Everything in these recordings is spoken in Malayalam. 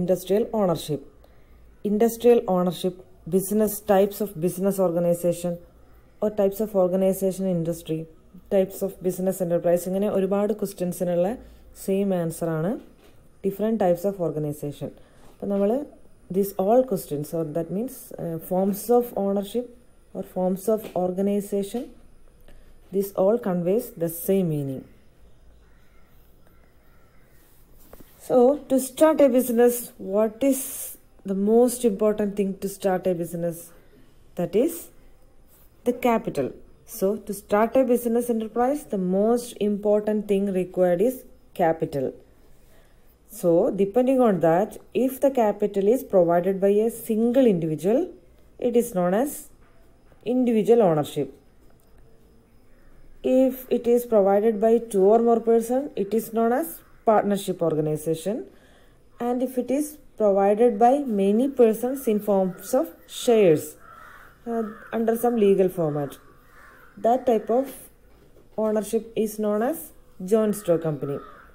industrial ownership. Industrial ownership, business types of business organization or types of organization industry, types of business enterprise. ഇങ്ങനെ ഒരുപാട് ക്വസ്റ്റ്യൻസിനുള്ള സെയിം ആൻസർ ആണ് ഡിഫറെൻറ്റ് ടൈപ്സ് ഓഫ് ഓർഗനൈസേഷൻ. അപ്പം നമ്മൾ these all questions or that means forms of ownership or forms of organization, this all conveys the same meaning. So to start a business, what is the most important thing to start a business? That is the capital. So to start a business enterprise, the most important thing required is capital. So depending on that, if the capital is provided by a single individual, it is known as individual ownership. If it is provided by two or more persons, it is known as partnership organization. And if it is provided by many persons in forms of shares under some legal format, that type of ownership is known as joint stock company.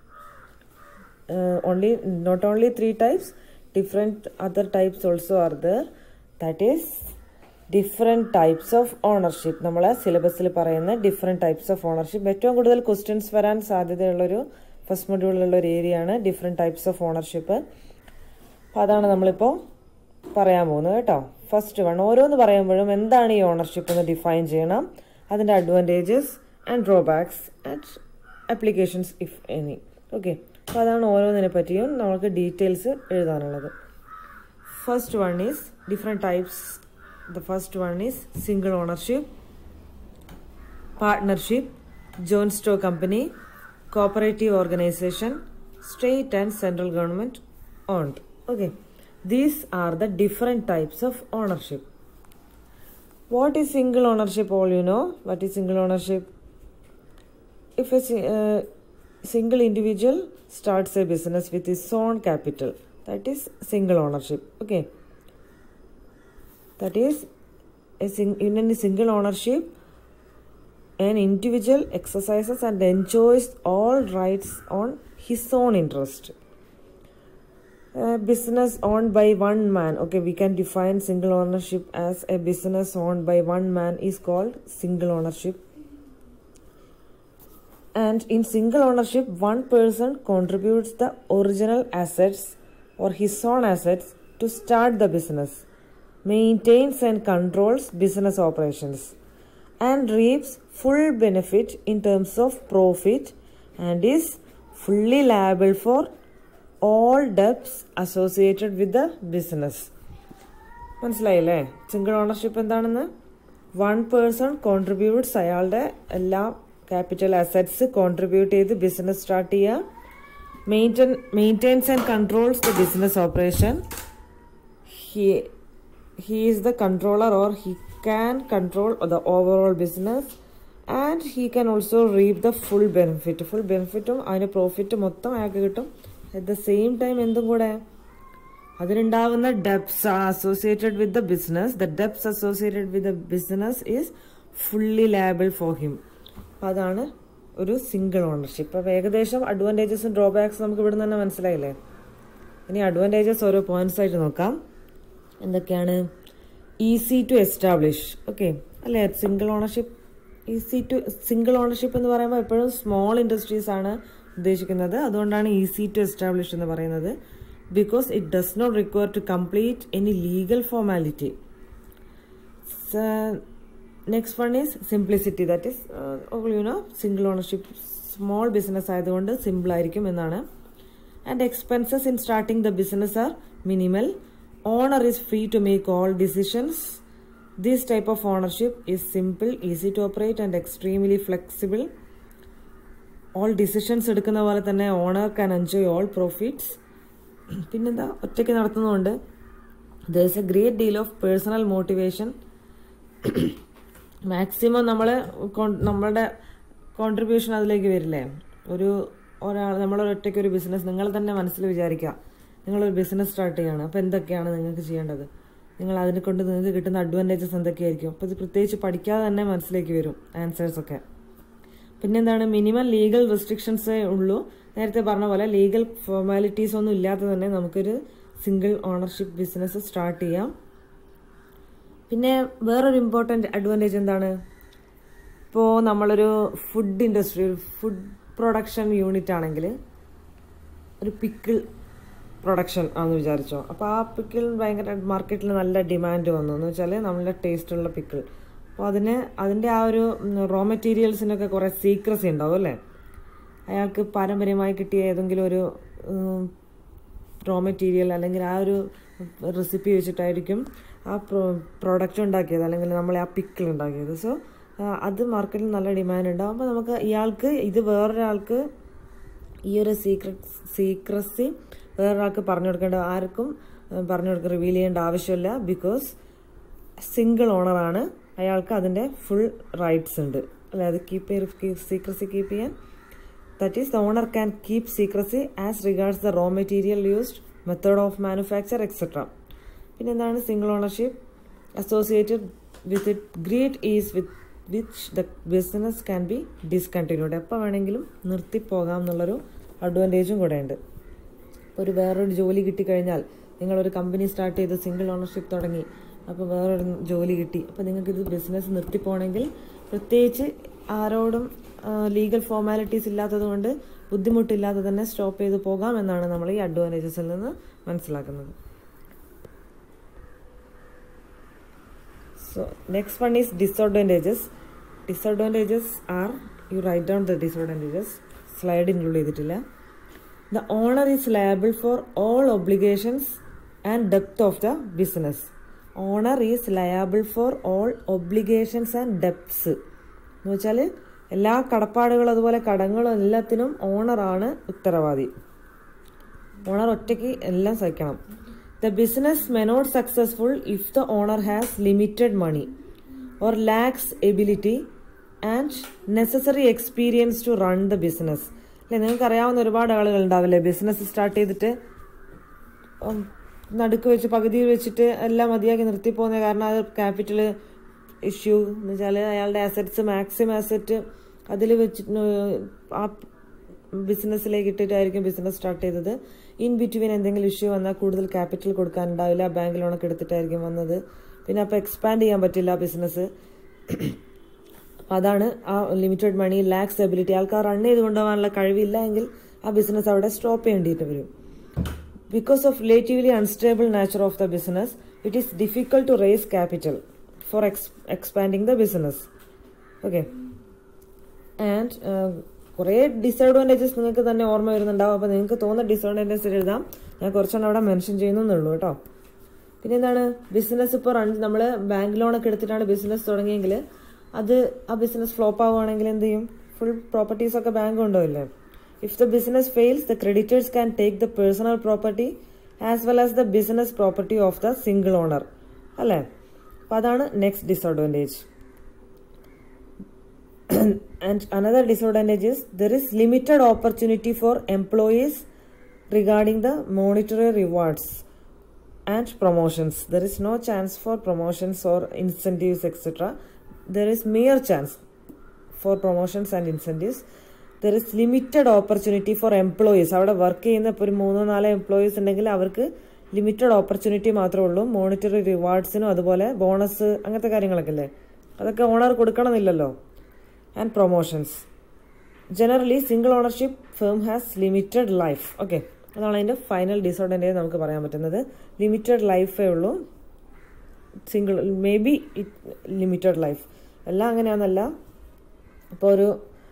Not only three types, different other types also are there. That is different types of ownership. നമ്മൾ സിലബസിൽ പറയുന്ന ഡിഫറെൻറ്റ് ടൈപ്സ് ഓഫ് ഓണർഷിപ്പ്. ഏറ്റവും കൂടുതൽ ക്വസ്റ്റ്യൻസ് വരാൻ സാധ്യതയുള്ളൊരു ഫസ്റ്റ് മൊഡ്യൂളിലുള്ള ഒരു ഏരിയ ആണ് ഡിഫറെൻറ്റ് ടൈപ്സ് ഓഫ് ഓണർഷിപ്പ്. അപ്പോൾ അതാണ് നമ്മളിപ്പോൾ പറയാൻ പോകുന്നത് കേട്ടോ. ഫസ്റ്റ് വൺ, ഓരോന്ന് പറയുമ്പോഴും എന്താണ് ഈ ഓണർഷിപ്പ് എന്ന് ഡിഫൈൻ ചെയ്യണം, അതിൻ്റെ advantages and drawbacks and applications if any. Okay, അപ്പോൾ അതാണ് ഓരോന്നിനെ പറ്റിയും നമുക്ക് ഡീറ്റെയിൽസ് എഴുതാനുള്ളത്. First one is different types. The first one is single ownership, partnership, joint stock company, cooperative organization, state and central government owned. Okay, these are the different types of ownership. What is single ownership? All you know what is single ownership. If a single individual starts a business with his own capital, that is single ownership. Okay, that is in a single ownership, an individual exercises and enjoys all rights on his own interest. Business owned by one man. Okay, we can define single ownership as a business owned by one man is called single ownership. And in single ownership, one person contributes the original assets or his own assets to start the business, maintains and controls business operations, and reaps full benefit in terms of profit, and is fully liable for all debts associated with the business. മനസ്സിലായില്ലേ സിംഗിൾ ഓണർഷിപ്പ് എന്താണെന്ന്? വൺ പേഴ്സൺ കോൺട്രിബ്യൂട്ട്സ്, അയാളുടെ എല്ലാ ക്യാപിറ്റൽ അസറ്റ്സ് കോൺട്രിബ്യൂട്ട് ചെയ്ത് ബിസിനസ് സ്റ്റാർട്ട് ചെയ്യുക, maintains and controls the business operation. He is the controller or he can control the overall business, and he can also reap the full benefit. Full benefit-ഉം അതിൻ്റെ പ്രോഫിറ്റ് മൊത്തം അയാൾക്ക് കിട്ടും. അറ്റ് ദ സെയിം ടൈം എന്തും കൂടെ അതിനുണ്ടാകുന്ന debts associated with the business, the debts associated with the business is fully liable for him. അപ്പം അതാണ് ഒരു സിംഗിൾ ഓണർഷിപ്പ്. അപ്പം ഏകദേശം അഡ്വാൻറ്റേജസും ഡ്രോബാക്സും നമുക്ക് ഇവിടെ നിന്ന് തന്നെ മനസ്സിലായില്ലേ. ഇനി അഡ്വാൻറ്റേജസ് ഓരോ പോയിന്റ്സ് ആയിട്ട് നോക്കാം. എന്തൊക്കെയാണ്? Easy to establish. ഓക്കെ അല്ലേ, സിംഗിൾ ഓണർഷിപ്പ് സിംഗിൾ ഓണർഷിപ്പ് എന്ന് പറയുമ്പോൾ എപ്പോഴും സ്മോൾ ഇൻഡസ്ട്രീസ് ആണ് ഉദ്ദേശിക്കുന്നത്. അതുകൊണ്ടാണ് ഈസി ടു എസ്റ്റാബ്ലിഷ് എന്ന് പറയുന്നത്. Because it does not require to complete any legal formality. Next one is simplicity. That is single ownership small business ആയതുകൊണ്ട് സിമ്പിൾ ആയിരിക്കും എന്നാണ്. And expenses in starting the business are minimal. Owner is free to make all decisions. This type of ownership is simple, easy to operate and extremely flexible. All decisions എടുക്കുന്ന പോലെ തന്നെ owner can enjoy all profits. പിന്നെന്താ, ഒറ്റയ്ക്ക് നടത്തുന്നതുകൊണ്ട് there is a great deal of personal motivation. മാക്സിമം നമ്മളുടെ കോൺട്രിബ്യൂഷൻ അതിലേക്ക് വരില്ലേ. നമ്മളൊറ്റയ്ക്ക് ഒരു ബിസിനസ് നിങ്ങൾ തന്നെ മനസ്സിൽ വിചാരിക്കുക, നിങ്ങളൊരു ബിസിനസ് സ്റ്റാർട്ട് ചെയ്യുകയാണ്. അപ്പോൾ എന്തൊക്കെയാണ് നിങ്ങൾക്ക് ചെയ്യേണ്ടത്, നിങ്ങൾ അതിനെ കൊണ്ട് നിങ്ങൾക്ക് കിട്ടുന്ന അഡ്വാൻറ്റേജസ് എന്തൊക്കെയായിരിക്കും. അപ്പോൾ ഇത് പ്രത്യേകിച്ച് പഠിക്കാതെ തന്നെ മനസ്സിലേക്ക് വരും ആൻസേഴ്സൊക്കെ. പിന്നെന്താണ്, മിനിമം ലീഗൽ റെസ്ട്രിക്ഷൻസേ ഉള്ളൂ. നേരത്തെ പറഞ്ഞ പോലെ ലീഗൽ ഫോർമാലിറ്റീസ് ഒന്നും ഇല്ലാതെ തന്നെ നമുക്കൊരു സിംഗിൾ ഓണർഷിപ്പ് ബിസിനസ് സ്റ്റാർട്ട് ചെയ്യാം. പിന്നെ വേറൊരു ഇമ്പോർട്ടൻറ്റ് അഡ്വാൻറ്റേജ് എന്താണ്? ഇപ്പോൾ നമ്മളൊരു food industry, food production unit ആണെങ്കിൽ ഒരു പിക്കിൾ പ്രൊഡക്ഷൻ ആണെന്ന് വിചാരിച്ചോ. അപ്പോൾ ആ പിക്കിൾ ഭയങ്കര മാർക്കറ്റിൽ നല്ല ഡിമാൻഡ് വന്നു എന്ന് വെച്ചാൽ നല്ല ടേസ്റ്റുള്ള പിക്കിൾ. അപ്പോൾ അതിൻ്റെ ആ ഒരു റോ മെറ്റീരിയൽസിനൊക്കെ കുറേ സീക്രസി ഉണ്ടാവും അല്ലേ. അയാൾക്ക് പാരമ്പര്യമായി കിട്ടിയ ഏതെങ്കിലും ഒരു റോ മെറ്റീരിയൽ അല്ലെങ്കിൽ ആ ഒരു റെസിപ്പി വെച്ചിട്ടായിരിക്കും ആ പ്രോഡക്റ്റ് ഉണ്ടാക്കിയത്, അല്ലെങ്കിൽ നമ്മൾ ആ പിക്കിൾ ഉണ്ടാക്കിയത്. സോ അത് മാർക്കറ്റിൽ നല്ല ഡിമാൻഡ് ഉണ്ടാവും. അപ്പോൾ നമുക്ക് ഇയാൾക്ക് ഇത് വേറൊരാൾക്ക് ഈ ഒരു സീക്രസി വേറൊരാൾക്ക് പറഞ്ഞു കൊടുക്കേണ്ട, ആർക്കും പറഞ്ഞു കൊടുക്കുക റിവീൽ ചെയ്യേണ്ട ആവശ്യമില്ല. ബിക്കോസ് സിംഗിൾ ഓണറാണ്, അയാൾക്ക് അതിൻ്റെ ഫുൾ റൈറ്റ്സ് ഉണ്ട് അല്ലെ, അത് സീക്രസി കീപ്പ് ചെയ്യാൻ. That is the owner can keep secrecy as regards the raw material used, method of manufacture etcetera. പിന്നെ എന്താണ് single ownership associated with it great is which the business can be discontinued. എപ്പോൾ വേണമെങ്കിലും നിർത്തിപ്പോകാം എന്നുള്ളൊരു അഡ്വാൻറ്റേജും കൂടെ ഉണ്ട്. ഒരു വേറൊരു ജോലി കിട്ടിക്കഴിഞ്ഞാൽ, നിങ്ങളൊരു കമ്പനി സ്റ്റാർട്ട് ചെയ്ത് സിംഗിൾ ഓണർഷിപ്പ് തുടങ്ങി, അപ്പോൾ വേറൊരു ജോലി കിട്ടി, അപ്പോൾ നിങ്ങൾക്കിത് ബിസിനസ് നിർത്തിപ്പോകണമെങ്കിൽ പ്രത്യേകിച്ച് ആരോടും ലീഗൽ ഫോർമാലിറ്റീസ് ഇല്ലാത്തത് കൊണ്ട് ബുദ്ധിമുട്ടില്ലാതെ തന്നെ സ്റ്റോപ്പ് ചെയ്ത് പോകാം എന്നാണ് നമ്മൾ ഈ അഡ്വാൻറ്റേജസിൽ നിന്ന് മനസ്സിലാക്കുന്നത്. So next one is disadvantages. Disadvantages are, you write down the disadvantages. Slide include ചെയ്തിട്ടില്ല. The owner is liable for all obligations and debt of the business. Owner is liable for all obligations and debts. എന്ന് വെച്ചാൽ എല്ലാ കടപ്പാടുകളും അതുപോലെ കടങ്ങളും എല്ലാത്തിനും ഓണറാണ് ഉത്തരവാദി. ഓണർ ഒറ്റയ്ക്ക് എല്ലാം സഹിക്കണം. The business may not successful if the owner has limited money or lacks ability and necessary experience to run the business. അല്ലെ, നിങ്ങൾക്ക് അറിയാവുന്ന ഒരുപാട് ആളുകൾ ഉണ്ടാവില്ലേ, ബിസിനസ് സ്റ്റാർട്ട് ചെയ്തിട്ട് നടുക്ക് വെച്ച് പകുതിയിൽ വെച്ചിട്ട് എല്ലാം മതിയാക്കി നിർത്തിപ്പോകുന്ന കാരണം അത് ക്യാപിറ്റൽ ഇഷ്യൂ എന്ന് വെച്ചാൽ അയാളുടെ അസറ്റ്സ് മാക്സിമം അസറ്റ് അതിൽ വെച്ചിട്ട് ആ ബിസിനസ്സിലേക്ക് ഇട്ടിട്ടായിരിക്കും ബിസിനസ് സ്റ്റാർട്ട് ചെയ്തത്. ഇൻ ബിറ്റ്വീൻ എന്തെങ്കിലും ഇഷ്യൂ വന്നാൽ കൂടുതൽ ക്യാപിറ്റൽ കൊടുക്കാനുണ്ടാവില്ല, ബാങ്ക് ലോണൊക്കെ എടുത്തിട്ടായിരിക്കും വന്നത്. പിന്നെ അപ്പോൾ എക്സ്പാൻഡ് ചെയ്യാൻ പറ്റില്ല ബിസിനസ്. അതാണ് ആ ലിമിറ്റഡ് മണി, ലാക്സ് എബിലിറ്റി. ആൾക്കാർ റൺ ചെയ്ത് കൊണ്ടുപോകാനുള്ള കഴിവില്ല എങ്കിൽ ആ ബിസിനസ് അവിടെ സ്റ്റോപ്പ് ചെയ്യേണ്ടിയിട്ട് വരും. Because of relatively unstable nature of the business, it is difficult to raise capital for expanding the business. Okay, and കുറേ ഡിസഡ്വാൻറ്റേജസ് നിങ്ങൾക്ക് തന്നെ ഓർമ്മ വരുന്നുണ്ടാവും. അപ്പോൾ നിങ്ങൾക്ക് തോന്നുന്ന ഡിസഡ്വാൻറ്റേജസ് എഴുതാം, ഞാൻ കുറച്ചെണ്ണം അവിടെ മെൻഷൻ ചെയ്യുന്നുള്ളൂ കേട്ടോ. പിന്നെ എന്താണ്, ബിസിനസ് ഇപ്പോൾ നമ്മൾ ബാങ്ക് ലോണൊക്കെ എടുത്തിട്ടാണ് ബിസിനസ് തുടങ്ങിയെങ്കിൽ അത് ആ ബിസിനസ് ഫ്ലോപ്പ് ആവുകയാണെങ്കിൽ എന്ത് ചെയ്യും? ഫുൾ പ്രോപ്പർട്ടീസൊക്കെ ബാങ്ക് കൊണ്ടുപോയില്ലേ. If the business fails, the creditors can take the personal property as well as the business property of the single owner അല്ലേ. അപ്പോൾ അതാണ് next disadvantage. And another disadvantage is there is limited opportunity for employees regarding the monetary rewards and promotions. There is no chance for promotions or incentives etc. There is mere chance for promotions and incentives. There is limited opportunity for employees. അവിടെ വർക്ക് ചെയ്യുന്ന ഇപ്പോൾ ഒരു 3-4 എംപ്ലോയീസ് ഉണ്ടെങ്കിൽ അവർക്ക് ലിമിറ്റഡ് ഓപ്പർച്യൂണിറ്റി മാത്രമേ ഉള്ളൂ. മോണിറ്ററി റിവാർഡ്സിനും അതുപോലെ ബോണസ് അങ്ങനത്തെ കാര്യങ്ങളൊക്കെ അല്ലേ, അതൊക്കെ ഓണർ കൊടുക്കണമെന്നില്ലല്ലോ. And promotions. Generally, single ownership firm has limited life. Okay, അതാണ് അതിൻ്റെ ഫൈനൽ ഡിസഡ്വാൻറ്റേജ് നമുക്ക് പറയാൻ പറ്റുന്നത്. ലിമിറ്റഡ് ലൈഫേ ഉള്ളൂ. Single may be limited life, എല്ലാം അങ്ങനെയാണെന്നല്ല. ഇപ്പോൾ ഒരു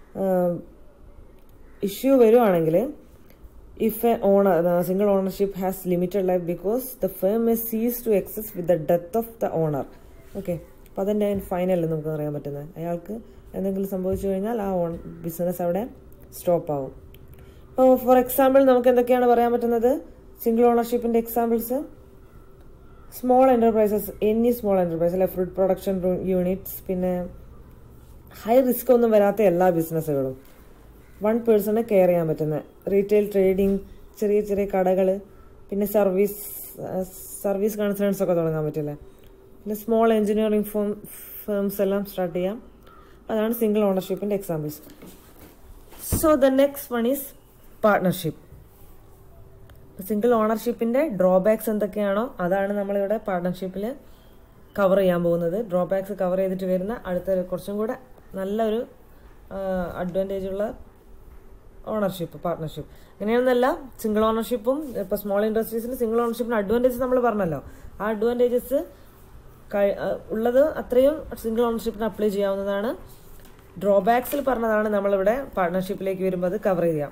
ഇഷ്യൂ വരുവാണെങ്കിൽ, if a owner, the single ownership has limited life because the firm may cease to exist with the death of the owner. Okay, അപ്പോൾ അതിൻ്റെ ഫൈനലിൽ നമുക്ക് പറയാൻ പറ്റുന്നത്, അയാൾക്ക് എന്തെങ്കിലും സംഭവിച്ചു കഴിഞ്ഞാൽ ആ ബിസിനസ് അവിടെ സ്റ്റോപ്പ് ആവും. അപ്പോൾ ഫോർ എക്സാമ്പിൾ നമുക്ക് എന്തൊക്കെയാണ് പറയാൻ പറ്റുന്നത് സിംഗിൾ ഓണർഷിപ്പിൻ്റെ examples? Small enterprises, any small enterprise അല്ലെ, ഫുഡ് പ്രൊഡക്ഷൻ യൂണിറ്റ്സ്, പിന്നെ ഹൈ റിസ്ക് ഒന്നും വരാത്ത എല്ലാ ബിസിനസ്സുകളും, 1 പേഴ്സണ് കെയർ ചെയ്യാൻ പറ്റുന്ന റീറ്റെയിൽ ട്രേഡിങ്, ചെറിയ ചെറിയ കടകൾ, പിന്നെ സർവീസ് കൺസേൺസ് ഒക്കെ തുടങ്ങാൻ പറ്റില്ലേ, പിന്നെ സ്മോൾ എഞ്ചിനീയറിംഗ് ഫേംസ് എല്ലാം സ്റ്റാർട്ട് ചെയ്യാം. അതാണ് സിംഗിൾ ഓണർഷിപ്പിൻ്റെ examples. So the next one is partnership. Single ഓണർഷിപ്പിന്റെ ഡ്രോബാക്സ് എന്തൊക്കെയാണോ അതാണ് നമ്മളിവിടെ പാർട്ട്ണർഷിപ്പിൽ കവർ ചെയ്യാൻ പോകുന്നത്. ഡ്രോബാക്സ് കവർ ചെയ്തിട്ട് വരുന്ന അടുത്ത കുറച്ചും കൂടെ നല്ലൊരു അഡ്വാൻറ്റേജ് ഉള്ള ഓണർഷിപ്പ് പാർട്ട്ണർഷിപ്പ്. അങ്ങനെയാണെന്നല്ല, സിംഗിൾ ഓണർഷിപ്പും ഇപ്പോൾ സ്മോൾ ഇൻഡസ്ട്രീസിന് സിംഗിൾ ഓണർഷിപ്പിന് അഡ്വാൻറ്റേജസ് നമ്മൾ പറഞ്ഞല്ലോ. ആ അഡ്വാൻറ്റേജസ് ഉള്ളത് അത്രയും സിംഗിൾ ഓണർഷിപ്പിന് അപ്ലൈ ചെയ്യാവുന്നതാണ്. ഡ്രോബാക്സിൽ പറഞ്ഞതാണ് നമ്മളിവിടെ പാർട്ട്ണർഷിപ്പിലേക്ക് വരുമ്പോൾ അത് കവർ ചെയ്യാം.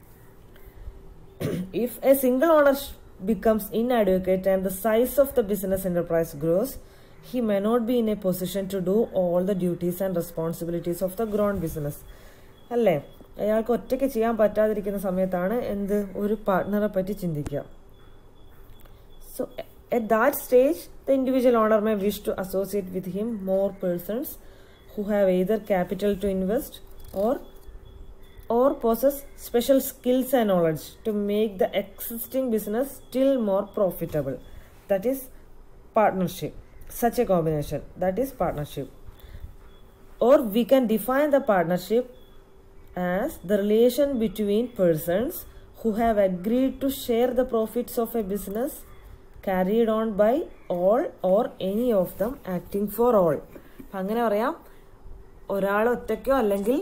If a single owner becomes inadequate and the size of the business enterprise grows, he may not be in a position to do all the duties and responsibilities of the grown business. അല്ലേ, അയാൾക്ക് ഒറ്റയ്ക്ക് ചെയ്യാൻ പറ്റാതിരിക്കുന്ന സമയത്താണ് ഒരു പാർട്ട്ണറെ പറ്റി ചിന്തിക്കുക. So at that stage, the individual owner may wish to associate with him more persons who have either capital to invest or possess special skills and knowledge to make the existing business still more profitable. That is partnership. Such a combination, that is partnership. Or we can define the partnership as the relation between persons who have agreed to share the profits of a business carried on by all or any of them acting for all. അങ്ങനെ പറയാം, ഒരാൾ ഒറ്റയ്ക്കോ അല്ലെങ്കിൽ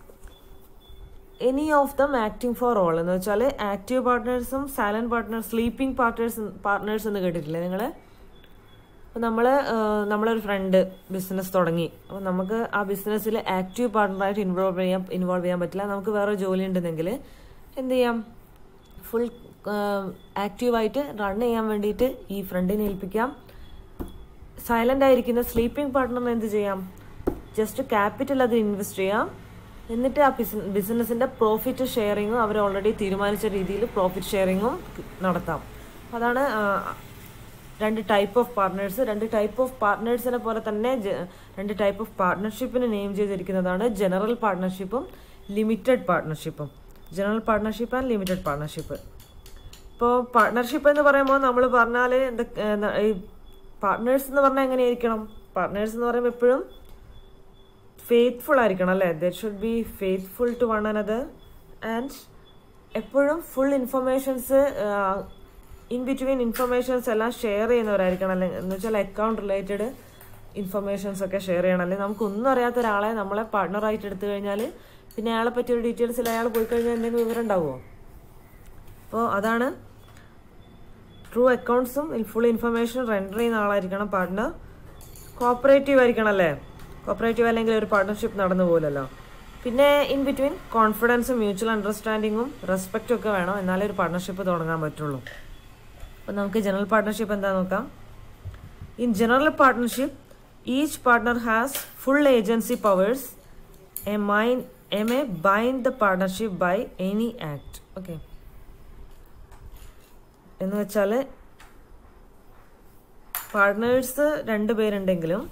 any of them acting for all എന്ന് വെച്ചാൽ ആക്റ്റീവ് പാർട്ട്നേഴ്സും സൈലന്റ് പാർട്ട്നേഴ്സ്, സ്ലീപ്പിംഗ് പാർട്ട്നേഴ്സ് എന്ന് കേട്ടിട്ടില്ലേ നിങ്ങൾ? അപ്പോൾ നമ്മളൊരു ഫ്രണ്ട് ബിസിനസ് തുടങ്ങി. അപ്പോൾ നമുക്ക് ആ ബിസിനസ്സിൽ ആക്റ്റീവ് പാർട്ട്ണറായിട്ട് ഇൻവോൾവ് ചെയ്യാൻ പറ്റില്ല. നമുക്ക് വേറെ ജോലി ഉണ്ടെന്നെങ്കിൽ എന്ത് ചെയ്യാം, ഫുൾ ആക്റ്റീവായിട്ട് റൺ ചെയ്യാൻ വേണ്ടിയിട്ട് ഈ ഫ്രണ്ടിനെ ഏൽപ്പിക്കാം. സൈലന്റ് ആയിരിക്കുന്ന സ്ലീപ്പിംഗ് പാർട്ട്ണറിന് എന്ത് ചെയ്യാം, ജസ്റ്റ് ക്യാപിറ്റൽ അത് ഇൻവെസ്റ്റ് ചെയ്യാം. എന്നിട്ട് ആ ബിസിനസിന്റെ പ്രോഫിറ്റ് ഷെയറിങ്ങും അവർ ഓൾറെഡി തീരുമാനിച്ച രീതിയിൽ പ്രോഫിറ്റ് ഷെയറിങ്ങും നടത്താം. അതാണ് രണ്ട് ടൈപ്പ് ഓഫ് പാർട്ട്നേഴ്സ്. രണ്ട് ടൈപ്പ് ഓഫ് പാർട്ട്നേഴ്സിനെ പോലെ തന്നെ രണ്ട് ടൈപ്പ് ഓഫ് പാർട്ട്ണർഷിപ്പിന് നെയിം ചെയ്തിരിക്കുന്നതാണ് ജനറൽ പാർട്ട്ണർഷിപ്പും ലിമിറ്റഡ് പാർട്ട്ണർഷിപ്പും. General partnership and limited partnership. ഇപ്പോൾ പാർട്ട്ണർഷിപ്പ് എന്ന് പറയുമ്പോൾ നമ്മൾ പറഞ്ഞാൽ ഈ പാർട്ട്നേഴ്സ് എന്ന് പറഞ്ഞാൽ എങ്ങനെയായിരിക്കണം? പാർട്ട്നേഴ്സ് എന്ന് പറയുമ്പോൾ എപ്പോഴും ഫെയ്ത്ത്ഫുൾ ആയിരിക്കണം അല്ലേ? They should be faithful to one another and എപ്പോഴും full informations in between informations എല്ലാം ഷെയർ ചെയ്യുന്നവരായിരിക്കണം. അല്ലെങ്കിൽ എന്ന് വെച്ചാൽ അക്കൗണ്ട് റിലേറ്റഡ് ഇൻഫർമേഷൻസ് ഒക്കെ ഷെയർ ചെയ്യണം. അല്ലെങ്കിൽ നമുക്കൊന്നും അറിയാത്ത ഒരാളെ നമ്മളെ പാർട്ട്ണറായിട്ട് എടുത്തു കഴിഞ്ഞാൽ പിന്നെ അയാളെ പറ്റിയൊരു ഡീറ്റെയിൽസിൽ അയാൾ പോയി കഴിഞ്ഞാൽ എന്തെങ്കിലും വിവരം ഉണ്ടാവുമോ? അപ്പോൾ അതാണ് ട്രൂ അക്കൗണ്ട്സും ഫുൾ ഇൻഫർമേഷൻ റെൻഡർ ചെയ്യുന്ന ആളായിരിക്കണം പാർട്ട്ണർ. കോപ്പറേറ്റീവ് ആയിരിക്കണം അല്ലേ? കോപ്പറേറ്റീവ് അല്ലെങ്കിൽ ഒരു പാർട്ട്ണർഷിപ്പ് നടന്നു പോലല്ലോ. പിന്നെ ഇൻ ബിറ്റ്വീൻ കോൺഫിഡൻസും മ്യൂച്വൽ അണ്ടർസ്റ്റാൻഡിങ്ങും റെസ്പെക്റ്റും ഒക്കെ വേണം, എന്നാലേ ഒരു പാർട്ട്ണർഷിപ്പ് തുടങ്ങാൻ പറ്റുള്ളൂ. അപ്പം നമുക്ക് ജനറൽ പാർട്ട്ണർഷിപ്പ് എന്താ നോക്കാം. In general partnership each partner has full agency powers may bind the partnership by any act. Okay, എന്ന് വെച്ചാൽ പാർട്ട്നേഴ്സ് രണ്ടുപേരുണ്ടെങ്കിലും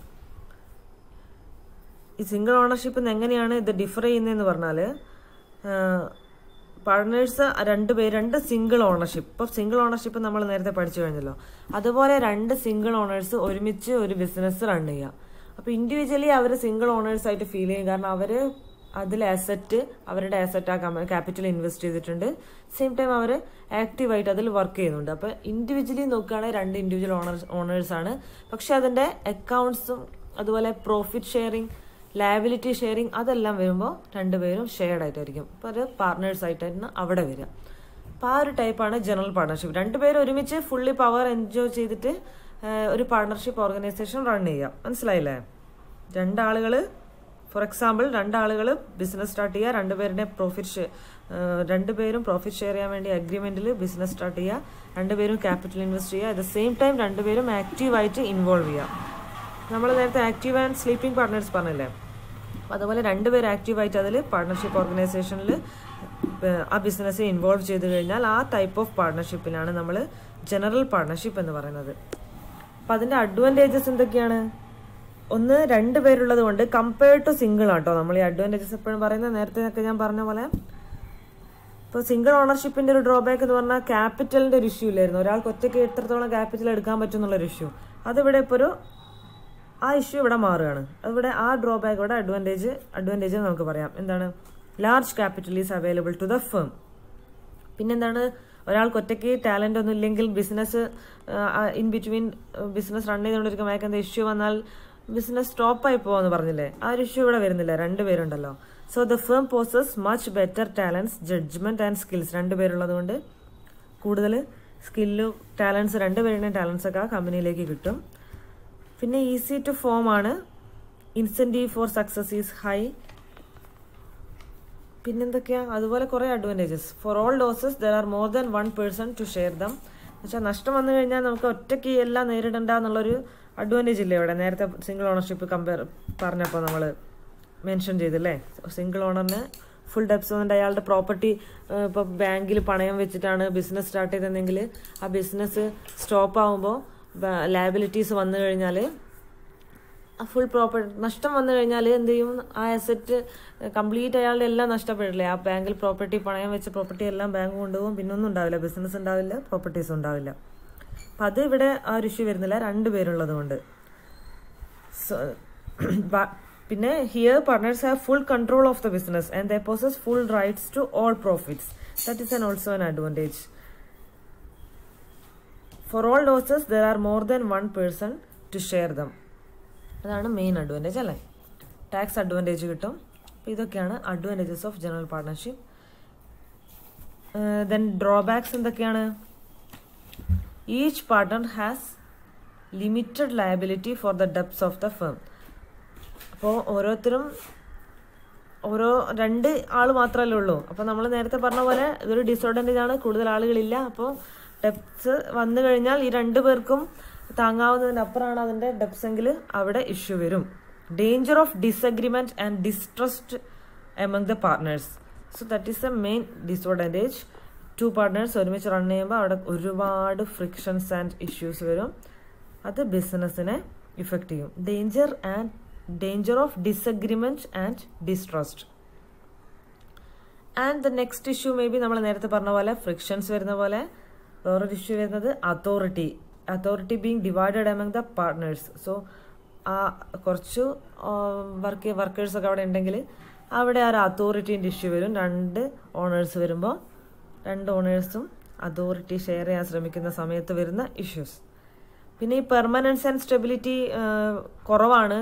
ഈ സിംഗിൾ ഓണർഷിപ്പ് എങ്ങനെയാണ് ഇത് ഡിഫർ ചെയ്യുന്നതെന്ന് പറഞ്ഞാൽ പാർട്ട്നേഴ്സ് രണ്ട് സിംഗിൾ ഓണർഷിപ്പ്. ഇപ്പോൾ സിംഗിൾ ഓണർഷിപ്പ് നമ്മൾ നേരത്തെ പഠിച്ചു കഴിഞ്ഞല്ലോ. അതുപോലെ രണ്ട് സിംഗിൾ ഓണേഴ്സ് ഒരുമിച്ച് ഒരു ബിസിനസ് റൺ ചെയ്യുക. അപ്പോൾ ഇൻഡിവിജ്വലി അവർ സിംഗിൾ ഓണേഴ്സ് ആയിട്ട് ഫീൽ ചെയ്യും. കാരണം അവർ അതിൽ അവരുടെ അസറ്റ് ആ ക്യാപിറ്റൽ ഇൻവെസ്റ്റ് ചെയ്തിട്ടുണ്ട്. സെയിം ടൈം അവർ ആക്റ്റീവായിട്ട് അതിൽ വർക്ക് ചെയ്യുന്നുണ്ട്. അപ്പോൾ ഇൻഡിവിജ്വലി നോക്കുകയാണെങ്കിൽ രണ്ട് ഇൻഡിവിജ്വൽ ഓണേഴ്സാണ്. പക്ഷെ അതിൻ്റെ അക്കൗണ്ട്സും അതുപോലെ പ്രോഫിറ്റ് ഷെയറിങ്, ലയബിലിറ്റി ഷെയറിങ് അതെല്ലാം വരുമ്പോൾ രണ്ടുപേരും ഷെയർഡ് ആയിട്ടായിരിക്കും. അപ്പോൾ ഒരു പാർട്ട്നേഴ്സ് ആയിട്ടായിരുന്നു അവിടെ വരിക. അപ്പോൾ ആ ഒരു ടൈപ്പാണ് ജനറൽ പാർട്ട്ണർഷിപ്പ്. രണ്ടുപേരും ഒരുമിച്ച് ഫുള്ളി പവർ എൻജോയ് ചെയ്തിട്ട് ഒരു പാർട്ട്ണർഷിപ്പ് ഓർഗനൈസേഷൻ റൺ ചെയ്യുക. മനസ്സിലായില്ലേ? ഫോർ എക്സാമ്പിൾ രണ്ടാളുകൾ ബിസിനസ് സ്റ്റാർട്ട് ചെയ്യുക, രണ്ടുപേരും പ്രോഫിറ്റ് ഷെയർ ചെയ്യാൻ വേണ്ടി അഗ്രിമെന്റിൽ ബിസിനസ് സ്റ്റാർട്ട് ചെയ്യുക, രണ്ടുപേരും ക്യാപിറ്റൽ ഇൻവെസ്റ്റ് ചെയ്യുക. അറ്റ് ദ സെയിം ടൈം രണ്ടുപേരും ആക്റ്റീവായിട്ട് ഇൻവോൾവ് ചെയ്യുക. നമ്മൾ നേരത്തെ ആക്റ്റീവ് ആൻഡ് സ്ലീപ്പിംഗ് പാർട്ട്നേഴ്സ് പറഞ്ഞില്ലേ? അപ്പോൾ അതുപോലെ രണ്ടുപേരും ആക്റ്റീവായിട്ട് അതിൽ പാർട്ട്ണർഷിപ്പ് ഓർഗനൈസേഷനിൽ ആ ബിസിനസ്സിൽ ഇൻവോൾവ് ചെയ്ത് കഴിഞ്ഞാൽ ആ ടൈപ്പ് ഓഫ് പാർട്ട്ണർഷിപ്പിനാണ് നമ്മൾ ജനറൽ പാർട്ട്ണർഷിപ്പ് എന്ന് പറയുന്നത്. അപ്പം അതിൻ്റെ അഡ്വാൻറ്റേജസ് എന്തൊക്കെയാണ്? ഒന്ന്, രണ്ടുപേരുള്ളത് കൊണ്ട് കമ്പയർഡ് ടു സിംഗിൾ ആട്ടോ നമ്മൾ ഈ അഡ്വാൻറ്റേജസ് എപ്പോഴും പറയുന്നത്. നേരത്തെ ഒക്കെ ഞാൻ പറഞ്ഞ പോലെ ഇപ്പോൾ സിംഗിൾ ഓണർഷിപ്പിന്റെ ഒരു ഡ്രോബാക്ക് എന്ന് പറഞ്ഞാൽ ക്യാപിറ്റലിന്റെ ഒരു ഇഷ്യൂ ഇല്ലായിരുന്നു. ഒരാൾക്ക് ഒറ്റയ്ക്ക് എത്രത്തോളം ക്യാപിറ്റൽ എടുക്കാൻ പറ്റും എന്നുള്ളൊരു ഇഷ്യൂ. അതിവിടെ ഇപ്പോൾ ആ ഇഷ്യൂ ഇവിടെ മാറുകയാണ്. അതിവിടെ ആ ഡ്രോബാക്ക് ഇവിടെ അഡ്വാൻറ്റേജ് നമുക്ക് പറയാം. എന്താണ്? Large capital is available to the firm. പിന്നെന്താണ്? ഒരാൾക്ക് ഒറ്റയ്ക്ക് ടാലൻ്റ് ഒന്നും ഇല്ലെങ്കിൽ business in between business run ചെയ്തുകൊണ്ടിരിക്കുമ്പോൾ അയാൾക്ക് എന്താ ഇഷ്യൂ വന്നാൽ ബിസിനസ് സ്റ്റോപ്പായി പോകുമെന്ന് പറഞ്ഞില്ലേ, ആ ഒരു ഇഷ്യൂ ഇവിടെ വരുന്നില്ല, 2 പേരുണ്ടല്ലോ. So the firm possess much better talents, judgement and skills. 2 പേരുള്ളത് കൊണ്ട് കൂടുതൽ സ്കില്ലും ടാലൻസ്, 2 പേരുടെയും ടാലൻസ് ഒക്കെ ആ കമ്പനിയിലേക്ക് കിട്ടും. പിന്നെ ഈസി ടു ഫോം ആണ്. Incentive for success is high. പിന്നെന്തൊക്കെയാ, അതുപോലെ കുറെ advantages. For all losses there are more than 1 person to share them. എന്നുവെച്ചാൽ നഷ്ടം വന്നു കഴിഞ്ഞാൽ നമുക്ക് ഒറ്റയ്ക്ക് എല്ലാം നേരിടണ്ട എന്നുള്ളൊരു അഡ്വാൻറ്റേജ് ഇല്ലേ ഇവിടെ. നേരത്തെ സിംഗിൾ ഓണർഷിപ്പ് പറഞ്ഞപ്പോൾ നമ്മൾ മെൻഷൻ ചെയ്തില്ലേ, സിംഗിൾ ഓണറിന് ഫുൾ ഡെപ്സ് വന്നിട്ട് അയാളുടെ പ്രോപ്പർട്ടി ഇപ്പോൾ ബാങ്കിൽ പണയം വെച്ചിട്ടാണ് ബിസിനസ് സ്റ്റാർട്ട് ചെയ്തതെങ്കിൽ ആ ബിസിനസ് സ്റ്റോപ്പ് ആകുമ്പോൾ ലയബിലിറ്റീസ് വന്നു കഴിഞ്ഞാൽ ഫുൾ പ്രോപ്പർട്ടി നഷ്ടം വന്നു കഴിഞ്ഞാൽ എന്ത് ചെയ്യും, ആ അസറ്റ് കംപ്ലീറ്റ് അയാളുടെ എല്ലാം നഷ്ടപ്പെടില്ലേ. ആ ബാങ്കിൽ പ്രോപ്പർട്ടി പണയം വെച്ച പ്രോപ്പർട്ടി എല്ലാം ബാങ്ക് കൊണ്ടുപോകും, പിന്നൊന്നും ഉണ്ടാവില്ല, ബിസിനസ് ഉണ്ടാവില്ല, പ്രോപ്പർട്ടീസ് ഉണ്ടാവില്ല. അപ്പം അത് ഇവിടെ ആ ഒരു ഇഷ്യൂ വരുന്നില്ല, 2 പേരുള്ളത് കൊണ്ട്. പിന്നെ here partners have full control of the business and they possess full rights to all profits. That is also an advantage. For all losses there are more than 1 person to share them. അതാണ് മെയിൻ അഡ്വാൻറ്റേജ് അല്ലേ. ടാക്സ് അഡ്വാൻറ്റേജ് കിട്ടും. അപ്പോൾ ഇതൊക്കെയാണ് advantages of general partnership. Then drawbacks എന്തൊക്കെയാണ്? Each partner has limited liability for the debts of the firm. അപ്പോൾ ഓരോരുത്തരും 2 ആൾ മാത്രമല്ലേ ഉള്ളൂ. അപ്പോൾ നമ്മൾ നേരത്തെ പറഞ്ഞ പോലെ ഇതൊരു ഡിസഡ്വാൻറ്റേജ് ആണ്, കൂടുതൽ ആളുകളില്ല. അപ്പോൾ ഡെപ്റ്റ്സ് വന്നു കഴിഞ്ഞാൽ ഈ 2 പേർക്കും താങ്ങാവുന്നതിൻ്റെ അപ്പുറമാണ് അതിൻ്റെ ഡെപ്റ്റ്സ് എങ്കിൽ അവിടെ ഇഷ്യൂ വരും. Danger of disagreement and distrust among the partners. So that is a main disadvantage. 2 partners ഒരുമിച്ച് റൺ ചെയ്യുമ്പോൾ അവിടെ ഒരുപാട് ഫ്രിക്ഷൻസ് ആൻഡ് ഇഷ്യൂസ് വരും. അത് ബിസിനസ്സിനെ ഇഫക്റ്റ് ചെയ്യും. Danger of disagreement and distrust. And the next issue may be നമ്മൾ നേരത്തെ പറഞ്ഞ പോലെ ഫ്രിക്ഷൻസ് വരുന്ന പോലെ വേറൊരു ഇഷ്യൂ വരുന്നത് authority being divided among the partners. So ആ കുറച്ച് വർക്കേഴ്സൊക്കെ അവിടെ ഉണ്ടെങ്കിൽ അവിടെ ആ ഒരു അതോറിറ്റീൻ്റെ ഇഷ്യൂ വരും. 2 ഓണേഴ്സ് വരുമ്പോൾ 2 ഓണേഴ്സും അതോറിറ്റി ഷെയർ ചെയ്യാൻ ശ്രമിക്കുന്ന സമയത്ത് വരുന്ന ഇഷ്യൂസ്. പിന്നെ ഈ പെർമനൻസ് ആൻഡ് സ്റ്റെബിലിറ്റി കുറവാണ്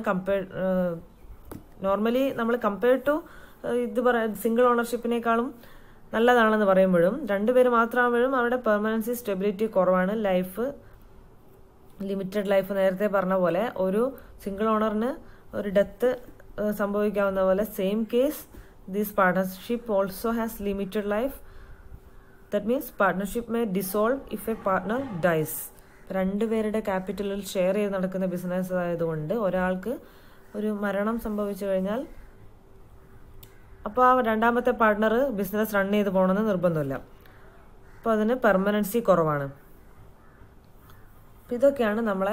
നോർമലി നമ്മൾ കമ്പയർ ടു സിംഗിൾ ഓണർഷിപ്പിനേക്കാളും നല്ലതാണെന്ന് പറയുമ്പോഴും 2 പേര് മാത്രമാകുമ്പോഴും അവിടെ പെർമനൻസി സ്റ്റെബിലിറ്റി കുറവാണ്. Life limited life. നേരത്തെ പറഞ്ഞ പോലെ ഒരു സിംഗിൾ ഓണറിന് ഒരു ഡെത്ത് സംഭവിക്കാവുന്ന പോലെ same case this partnership also has limited life. That means partnership may dissolve if a partner dies. 2 പേരുടെ ക്യാപിറ്റലിൽ ഷെയർ ചെയ്ത് നടക്കുന്ന ബിസിനസ് ആയതുകൊണ്ട് ഒരാൾക്ക് ഒരു മരണം സംഭവിച്ചു കഴിഞ്ഞാൽ അപ്പോൾ ആ 2ാമത്തെ പാർട്ട്ണർ ബിസിനസ് റൺ ചെയ്ത് പോകണമെന്ന് നിർബന്ധമില്ല. അപ്പോൾ അതിന് പെർമനൻസി കുറവാണ്. ഇതൊക്കെയാണ് നമ്മളെ.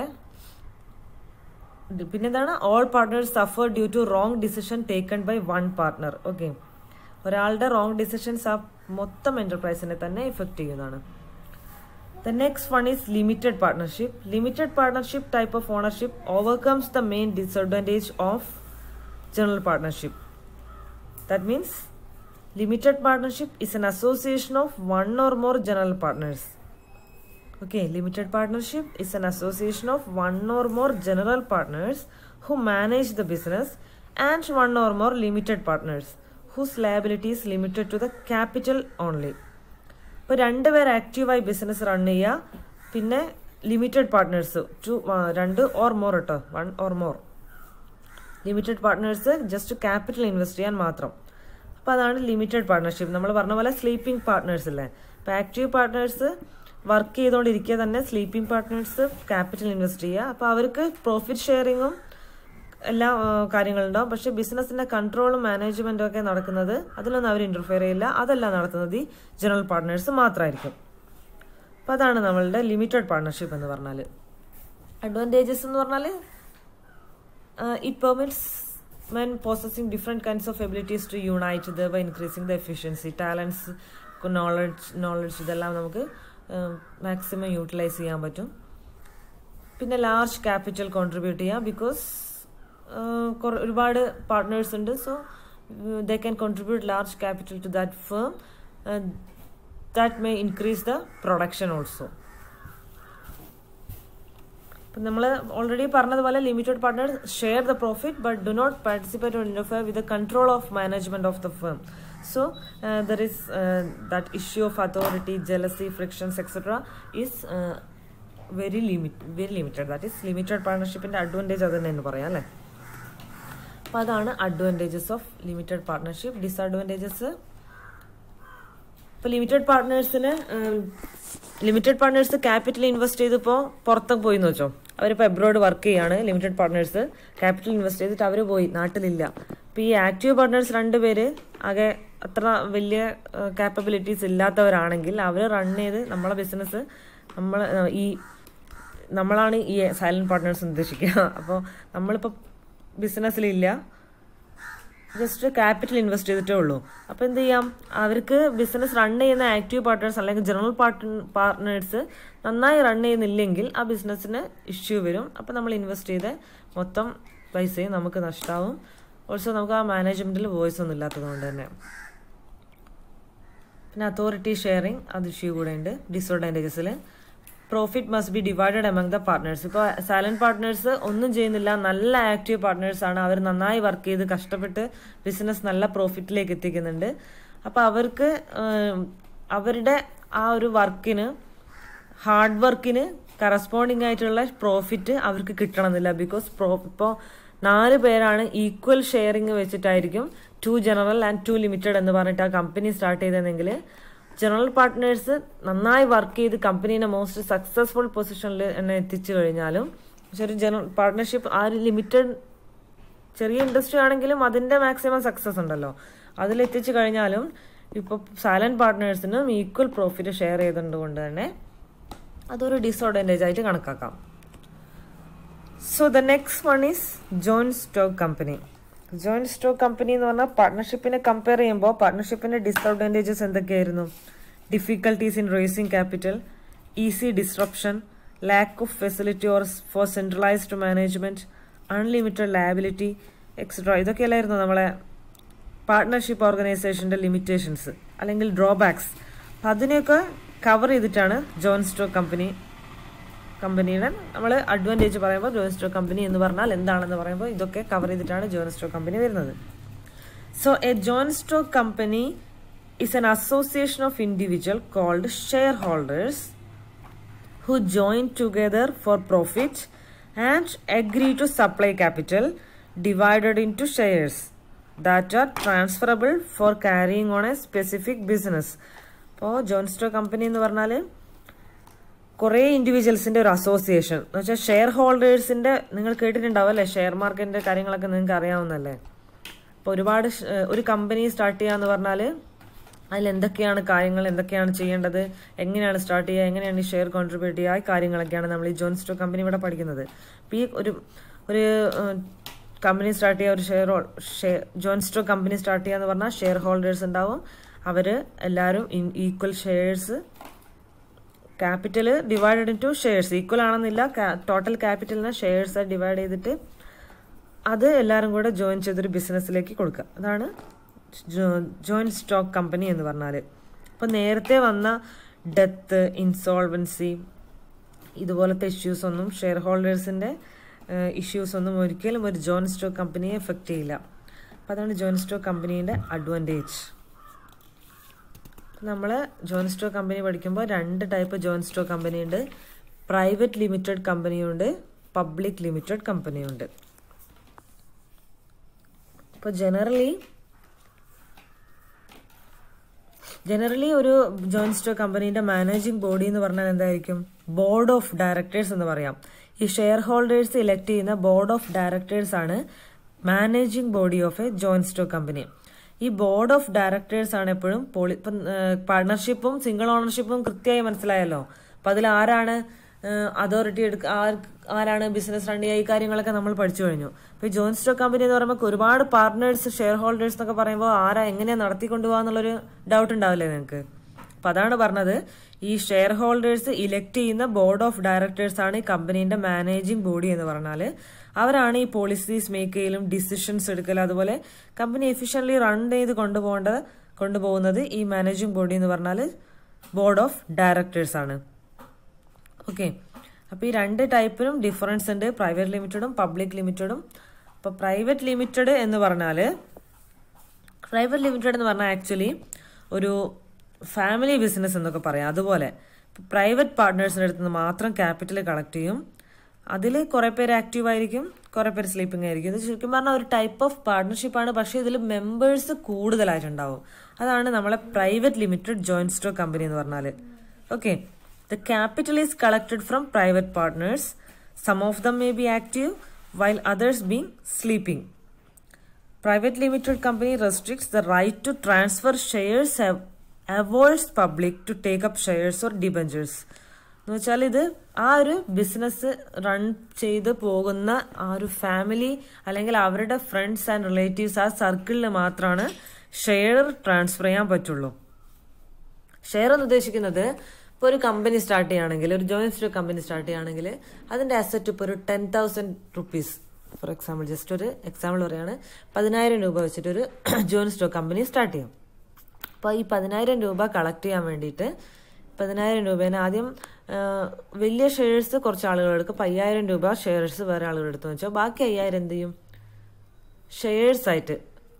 പിന്നെന്താണ്, all partners suffer due to wrong decision taken by 1 partner. Okay, ഒരാളുടെ റോങ് ഡിസിഷൻസ് ആ മൊത്തം എന്റർപ്രൈസിനെ തന്നെ ഇഫക്റ്റ് ചെയ്യുന്നതാണ്. The next one is limited partnership. Limited partnership type of ownership overcomes the main disadvantage of general partnership. That means limited partnership is an association of 1 or more general partners. Okay, limited partnership is an association of 1 or more general partners who manage the business and 1 or more limited partners whose liability is limited to the capital only. ഇപ്പോൾ 2 പേർ ആക്റ്റീവായി ബിസിനസ് റൺ ചെയ്യുക, പിന്നെ ലിമിറ്റഡ് പാർട്ട്നേഴ്സ് 2 or more കേട്ടോ, 1 or more limited partners just capital invest ചെയ്യാൻ മാത്രം. അപ്പോൾ അതാണ് ലിമിറ്റഡ് പാർട്ട്ണർഷിപ്പ്. നമ്മൾ പറഞ്ഞ പോലെ സ്ലീപ്പിംഗ് പാർട്ട്നേഴ്സ് അല്ലേ. അപ്പോൾ ആക്റ്റീവ് പാർട്ട്നേഴ്സ് വർക്ക് ചെയ്തുകൊണ്ടിരിക്കുക തന്നെ, സ്ലീപ്പിംഗ് പാർട്ട്നേഴ്സ് ക്യാപിറ്റൽ ഇൻവെസ്റ്റ് ചെയ്യുക. അപ്പോൾ അവർക്ക് പ്രോഫിറ്റ് ഷെയറിങ്ങും എല്ലാ കാര്യങ്ങളുണ്ടാവും. പക്ഷെ ബിസിനസിന്റെ കൺട്രോളും മാനേജ്മെന്റും ഒക്കെ നടക്കുന്നത് അതിലൊന്നും അവർ ഇന്റർഫിയർ ചെയ്യില്ല. അതെല്ലാം നടത്തുന്നത് ഈ ജനറൽ പാർട്ട്നേഴ്സ് മാത്രമായിരിക്കും. അപ്പം അതാണ് നമ്മളുടെ ലിമിറ്റഡ് പാർട്ട്ണർഷിപ്പ് എന്ന് പറഞ്ഞാൽ. അഡ്വാൻറ്റേജസ് എന്ന് പറഞ്ഞാൽ it permits men possessing different kinds of abilities to unite, thereby increasing the efficiency. Talents, knowledge ഇതെല്ലാം നമുക്ക് മാക്സിമം യൂട്ടിലൈസ് ചെയ്യാൻ പറ്റും. പിന്നെ ലാർജ് ക്യാപിറ്റൽ കോൺട്രിബ്യൂട്ട് ചെയ്യാം, ബിക്കോസ് ഒരുപാട് പാർട്ട്നേഴ്സ് ഉണ്ട്. So they can contribute large capital to that firm. that may increase the production also. നമ്മൾ ഓൾറെഡി പറഞ്ഞതുപോലെ limited partners share the profit but do not participate or interfere with the control of management of the firm. So there is that issue of authority, jealousy, frictions, etc. is very limited. That is limited partnership ന്റെ അഡ്വാൻറ്റേജ് അത് തന്നെ പറയാം അല്ലേ. അപ്പോൾ അതാണ് advantages of limited partnership. Disadvantages, ഇപ്പോൾ ലിമിറ്റഡ് പാർട്ട്നേഴ്സ് ക്യാപിറ്റൽ ഇൻവെസ്റ്റ് ചെയ്തിപ്പോൾ പുറത്തൊക്കെ പോയി എന്ന് വെച്ചോ, അവരിപ്പോൾ എബ്രോഡ് വർക്ക് ചെയ്യാണ്. ലിമിറ്റഡ് പാർട്ട്നേഴ്സ് ക്യാപിറ്റൽ ഇൻവെസ്റ്റ് ചെയ്തിട്ട് അവർ പോയി, നാട്ടിലില്ല. അപ്പോൾ ഈ ആക്റ്റീവ് പാർട്ട്നേഴ്സ് രണ്ടുപേര് ആകെ അത്ര വലിയ കാപ്പബിലിറ്റീസ് ഇല്ലാത്തവരാണെങ്കിൽ അവർ റൺ ചെയ്ത് നമ്മളെ ബിസിനസ് നമ്മളാണ് ഈ സൈലന്റ് പാർട്ട്നേഴ്സ് ഉദ്ദേശിക്കുക. അപ്പോൾ നമ്മളിപ്പോൾ ബിസിനസ്സിലില്ല, ജസ്റ്റ് ക്യാപിറ്റൽ ഇൻവെസ്റ്റ് ചെയ്തിട്ടേ ഉള്ളൂ. അപ്പോൾ എന്ത് ചെയ്യാം, അവർക്ക് ബിസിനസ് റൺ ചെയ്യുന്ന ആക്റ്റീവ് പാർട്ട്നേഴ്സ് അല്ലെങ്കിൽ ജനറൽ പാർട്ട്നേഴ്സ് നന്നായി റൺ ചെയ്യുന്നില്ലെങ്കിൽ ആ ബിസിനസ്സിന് ഇഷ്യൂ വരും. അപ്പോൾ നമ്മൾ ഇൻവെസ്റ്റ് ചെയ്ത മൊത്തം പൈസയും നമുക്ക് നഷ്ടമാവും. ഓൾസോ നമുക്ക് ആ മാനേജ്മെന്റിൽ വോയിസ് ഒന്നും ഇല്ലാത്തത് കൊണ്ട് തന്നെ. പിന്നെ അതോറിറ്റി ഷെയറിങ്, അത് ഇഷ്യൂ കൂടെ ഉണ്ട്. ഡിസ്അഡ്വാൻറ്റേജസിൽ profit must be divided among the partners. ഇപ്പോൾ സൈലന്റ് പാർട്ട്നേഴ്സ് ഒന്നും ചെയ്യുന്നില്ല, നല്ല ആക്റ്റീവ് പാർട്ട്നേഴ്സ് ആണ്, അവർ നന്നായി വർക്ക് ചെയ്ത് കഷ്ടപ്പെട്ട് ബിസിനസ് നല്ല പ്രോഫിറ്റിലേക്ക് എത്തിക്കുന്നുണ്ട്. അപ്പോൾ അവർക്ക് അവരുടെ ആ ഒരു വർക്കിന്, ഹാർഡ് വർക്കിന് കറസ്പോണ്ടിങ് ആയിട്ടുള്ള പ്രോഫിറ്റ് അവർക്ക് കിട്ടണമെന്നില്ല. ബിക്കോസ് ഇപ്പോൾ 4 പേരാണ് ഈക്വൽ ഷെയറിങ് വെച്ചിട്ടായിരിക്കും 2 ജനറൽ ആൻഡ് 2 ലിമിറ്റഡ് എന്ന് പറഞ്ഞിട്ട് ആ കമ്പനി സ്റ്റാർട്ട് ചെയ്തതെങ്കിൽ ജനറൽ പാർട്ട്നേഴ്സ് നന്നായി വർക്ക് ചെയ്ത് കമ്പനീനെ മോസ്റ്റ് സക്സസ്ഫുൾ പൊസിഷനിൽ തന്നെ എത്തിച്ചു കഴിഞ്ഞാലും, പക്ഷെ ഒരു ജനറൽ പാർട്ട്ണർഷിപ്പ് ആ ഒരു ലിമിറ്റഡ് ചെറിയ ഇൻഡസ്ട്രി ആണെങ്കിലും അതിന്റെ മാക്സിമം സക്സസ് ഉണ്ടല്ലോ, അതിലെത്തിച്ചു കഴിഞ്ഞാലും ഇപ്പോൾ സൈലന്റ് പാർട്ട്നേഴ്സിനും ഈക്വൽ പ്രോഫിറ്റ് ഷെയർ ചെയ്തുകൊണ്ട് തന്നെ അതൊരു ഡിസ്അഡ്വാൻറ്റേജ് ആയിട്ട് കണക്കാക്കാം. So the next one is joint stock company. Joint stock company എന്ന് പറഞ്ഞാൽ പാർട്ട്ണർഷിപ്പിനെ കമ്പയർ ചെയ്യുമ്പോൾ പാർട്ട്ണർഷിപ്പിന്റെ ഡിസ്അഡ്വാൻറ്റേജസ് എന്തൊക്കെയായിരുന്നു? Difficulties in raising capital, easy disruption, lack of facility or for centralised management, unlimited liability etcetera. ഇതൊക്കെയല്ലായിരുന്നു നമ്മളെ പാർട്ട്ണർഷിപ്പ് ഓർഗനൈസേഷന്റെ ലിമിറ്റേഷൻസ് അല്ലെങ്കിൽ ഡ്രോബാക്സ്. അപ്പം അതിനെയൊക്കെ കവർ ചെയ്തിട്ടാണ് ജോയിന്റ് സ്റ്റോക്ക് കമ്പനിയുടെ നമ്മൾ അഡ്വാൻറ്റേജ് പറയുമ്പോൾ ജോയിന്റ് സ്റ്റോക്ക് കമ്പനി എന്ന് പറഞ്ഞാൽ എന്താണെന്ന് പറയുമ്പോൾ ഇതൊക്കെ കവർ ചെയ്തിട്ടാണ് ജോയിന്റ് സ്റ്റോക്ക് കമ്പനി വരുന്നത്. So a joint stock company is an association of individual called share holders who join together for profit and agree to supply capital divided into shares that are transferable for carrying on a specific business. അപ്പോൾ ജോയിന്റ് സ്റ്റോക്ക് കമ്പനി എന്ന് പറഞ്ഞാൽ കുറേ ഇൻഡിവിജ്വൽസിന്റെ ഒരു അസോസിയേഷൻ എന്ന് വെച്ചാൽ ഷെയർ ഹോൾഡേഴ്സിന്റെ, നിങ്ങൾ കേട്ടിട്ടുണ്ടാവും അല്ലേ, ഷെയർ മാർക്കറ്റിന്റെ കാര്യങ്ങളൊക്കെ നിങ്ങൾക്ക് അറിയാവുന്നല്ലേ. അപ്പോൾ ഒരു കമ്പനി സ്റ്റാർട്ട് ചെയ്യാന്ന് പറഞ്ഞാൽ അതിൽ എന്തൊക്കെയാണ് കാര്യങ്ങൾ, എന്തൊക്കെയാണ് ചെയ്യേണ്ടത്, എങ്ങനെയാണ് സ്റ്റാർട്ട് ചെയ്യുക, എങ്ങനെയാണ് ഈ ഷെയർ കോൺട്രിബ്യൂട്ട് ചെയ്യുക, ഈ കാര്യങ്ങളൊക്കെയാണ് നമ്മൾ ഈ ജോയിന്റ് സ്റ്റോക്ക് കമ്പനി ഇവിടെ പഠിക്കുന്നത്. അപ്പോൾ ഈ ഒരു കമ്പനി സ്റ്റാർട്ട് ചെയ്യുക, ജോയിന്റ് സ്റ്റോക്ക് കമ്പനി സ്റ്റാർട്ട് ചെയ്യുക എന്ന് പറഞ്ഞാൽ ഷെയർ ഹോൾഡേഴ്സ് ഉണ്ടാവും. അവർ എല്ലാവരും equal shares, capital divided into shares, equal ആണെന്നില്ല, ടോട്ടൽ ക്യാപിറ്റലിനെ ഷെയർസ് ഡിവൈഡ് ചെയ്തിട്ട് അത് എല്ലാവരും കൂടെ ജോയിൻ ചെയ്തൊരു ബിസിനസ്സിലേക്ക് കൊടുക്കുക. അതാണ് ജോയിന്റ് സ്റ്റോക്ക് കമ്പനി എന്ന് പറഞ്ഞാൽ. അപ്പോൾ നേരത്തെ വന്ന ഡെത്ത്, ഇൻസോൾവൻസി ഇതുപോലത്തെ ഇഷ്യൂസ് ഒന്നും, ഷെയർ ഹോൾഡേഴ്സിന്റെ ഇഷ്യൂസ് ഒന്നും ഒരിക്കലും ഒരു ജോയിന്റ് സ്റ്റോക്ക് കമ്പനിയെ എഫക്റ്റ് ചെയ്യില്ല. അപ്പം അതാണ് ജോയിന്റ് സ്റ്റോക്ക് കമ്പനീൻ്റെ അഡ്വാൻറ്റേജ്. നമ്മൾ ജോയിന്റ് സ്റ്റോക്ക് കമ്പനി പഠിക്കുമ്പോൾ 2 ടൈപ്പ് ജോയിന്റ് സ്റ്റോക്ക് കമ്പനി ഉണ്ട്. പ്രൈവറ്റ് ലിമിറ്റഡ് കമ്പനിയുണ്ട്, പബ്ലിക് ലിമിറ്റഡ് കമ്പനിയുണ്ട്. അപ്പോൾ ജനറലി ഒരു ജോയിന്റ് സ്റ്റോക്ക് കമ്പനീന്റെ മാനേജിംഗ് ബോഡി എന്ന് പറഞ്ഞാൽ എന്തായിരിക്കും? ബോർഡ് ഓഫ് ഡയറക്ടേഴ്സ് എന്ന് പറയാം. ഈ ഷെയർ ഹോൾഡേഴ്സ് ഇലക്ട് ചെയ്യുന്ന ബോർഡ് ഓഫ് ഡയറക്ടേഴ്സ് ആണ് managing body of a joint stock company. ഈ ബോർഡ് ഓഫ് ഡയറക്ടേഴ്സ് ആണ് എപ്പോഴും ഇപ്പം പാർട്ണർഷിപ്പും സിംഗിൾ ഓണർഷിപ്പും കൃത്യമായി മനസ്സിലായല്ലോ. അപ്പൊ അതിൽ ആരാണ് അതോറിറ്റി ആരാണ് ബിസിനസ് റൺ ചെയ്യുക, ഈ കാര്യങ്ങളൊക്കെ നമ്മൾ പഠിച്ചു കഴിഞ്ഞു. അപ്പൊ ഈ ജോയിന്റ് സ്റ്റോക്ക് കമ്പനി എന്ന് പറയുമ്പോൾ ഒരുപാട് പാർട്ട്നേഴ്സ്, ഷെയർ ഹോൾഡേഴ്സ് എന്നൊക്കെ പറയുമ്പോൾ എങ്ങനെയാ നടത്തിക്കൊണ്ടുപോകാന്നുള്ളൊരു ഡൗട്ട് ഉണ്ടാവില്ലേ നിങ്ങൾക്ക്? അപ്പൊ അതാണ് പറഞ്ഞത്, ഈ ഷെയർ ഹോൾഡേഴ്സ് ഇലക്ട് ചെയ്യുന്ന ബോർഡ് ഓഫ് ഡയറക്ടേഴ്സ് ആണ് ഈ കമ്പനീന്റെ മാനേജിംഗ് ബോഡി എന്ന് പറഞ്ഞാല്. അവരാണ് ഈ പോളിസീസ് മേക്ക് ചെയ്യലും ഡിസിഷൻസ് എടുക്കലും അതുപോലെ കമ്പനി എഫിഷ്യന്റ്ലി റൺ ചെയ്ത് കൊണ്ടുപോകുന്നത് ഈ മാനേജിംഗ് ബോഡി എന്ന് പറഞ്ഞാൽ ബോർഡ് ഓഫ് ഡയറക്ടേഴ്സ് ആണ്. ഓക്കെ, അപ്പോൾ ഈ രണ്ട് ടൈപ്പിനും ഡിഫറൻസ് ഉണ്ട്, പ്രൈവറ്റ് ലിമിറ്റഡും പബ്ലിക് ലിമിറ്റഡും. അപ്പോൾ പ്രൈവറ്റ് ലിമിറ്റഡ് എന്ന് പറഞ്ഞാൽ ആക്ച്വലി ഒരു ഫാമിലി ബിസിനസ് എന്നൊക്കെ പറയാം. അതുപോലെ പ്രൈവറ്റ് പാർട്ട്നേഴ്സിൻ്റെ അടുത്ത് നിന്ന് മാത്രം ക്യാപിറ്റൽ കളക്ട് ചെയ്യും. അതിൽ കുറേ പേര് ആക്റ്റീവ് ആയിരിക്കും, കുറേ പേര് സ്ലീപ്പിംഗ് ആയിരിക്കും. ഇത് ശരിക്കും പറഞ്ഞാൽ ഒരു ടൈപ്പ് ഓഫ് പാർട്ട്ണർഷിപ്പാണ്, പക്ഷേ ഇതിൽ മെമ്പേഴ്സ് കൂടുതലായിട്ടുണ്ടാവും. അതാണ് നമ്മളെ private limited joint stock company എന്ന് പറഞ്ഞാൽ. Okay, the capital is collected from private partners. Some of them may be active while others being sleeping. Private limited company restricts the right to transfer shares, avoids public to take up shares or debentures. എന്ന് വെച്ചാൽ ഇത് ആ ഒരു ബിസിനസ് റൺ ചെയ്ത് പോകുന്ന ആ ഒരു ഫാമിലി അല്ലെങ്കിൽ അവരുടെ ഫ്രണ്ട്സ് ആൻഡ് റിലേറ്റീവ്സ് ആ സർക്കിളിൽ മാത്രമാണ് ഷെയർ ട്രാൻസ്ഫർ ചെയ്യാൻ പറ്റുള്ളൂ. ഷെയർ എന്ന് ഉദ്ദേശിക്കുന്നത് ഇപ്പോൾ ഒരു കമ്പനി സ്റ്റാർട്ട് ചെയ്യുകയാണെങ്കിൽ, ഒരു ജോയിന്റ് സ്റ്റോക്ക് കമ്പനി സ്റ്റാർട്ട് ചെയ്യുകയാണെങ്കിൽ അതിന്റെ അസറ്റ് ഇപ്പോൾ ഒരു 10,000 rupees, ഫോർ എക്സാമ്പിൾ, ജസ്റ്റ് ഒരു എക്സാമ്പിൾ പറയാണ്, 10,000 രൂപ വെച്ചിട്ട് ഒരു ജോയിന്റ് സ്റ്റോക്ക് കമ്പനി സ്റ്റാർട്ട് ചെയ്യും. അപ്പോൾ ഈ 10,000 രൂപ കളക്ട് ചെയ്യാൻ വേണ്ടിയിട്ട് 10,000 രൂപേനെ ആദ്യം വലിയ ഷെയർസ് കുറച്ച് ആളുകൾ എടുക്കും, 5,000 രൂപ ഷെയർസ് വേറെ ആളുകൾ എടുത്തു വെച്ചാൽ ബാക്കി 5,000 എന്ത് ചെയ്യും, ഷെയർസ് ആയിട്ട്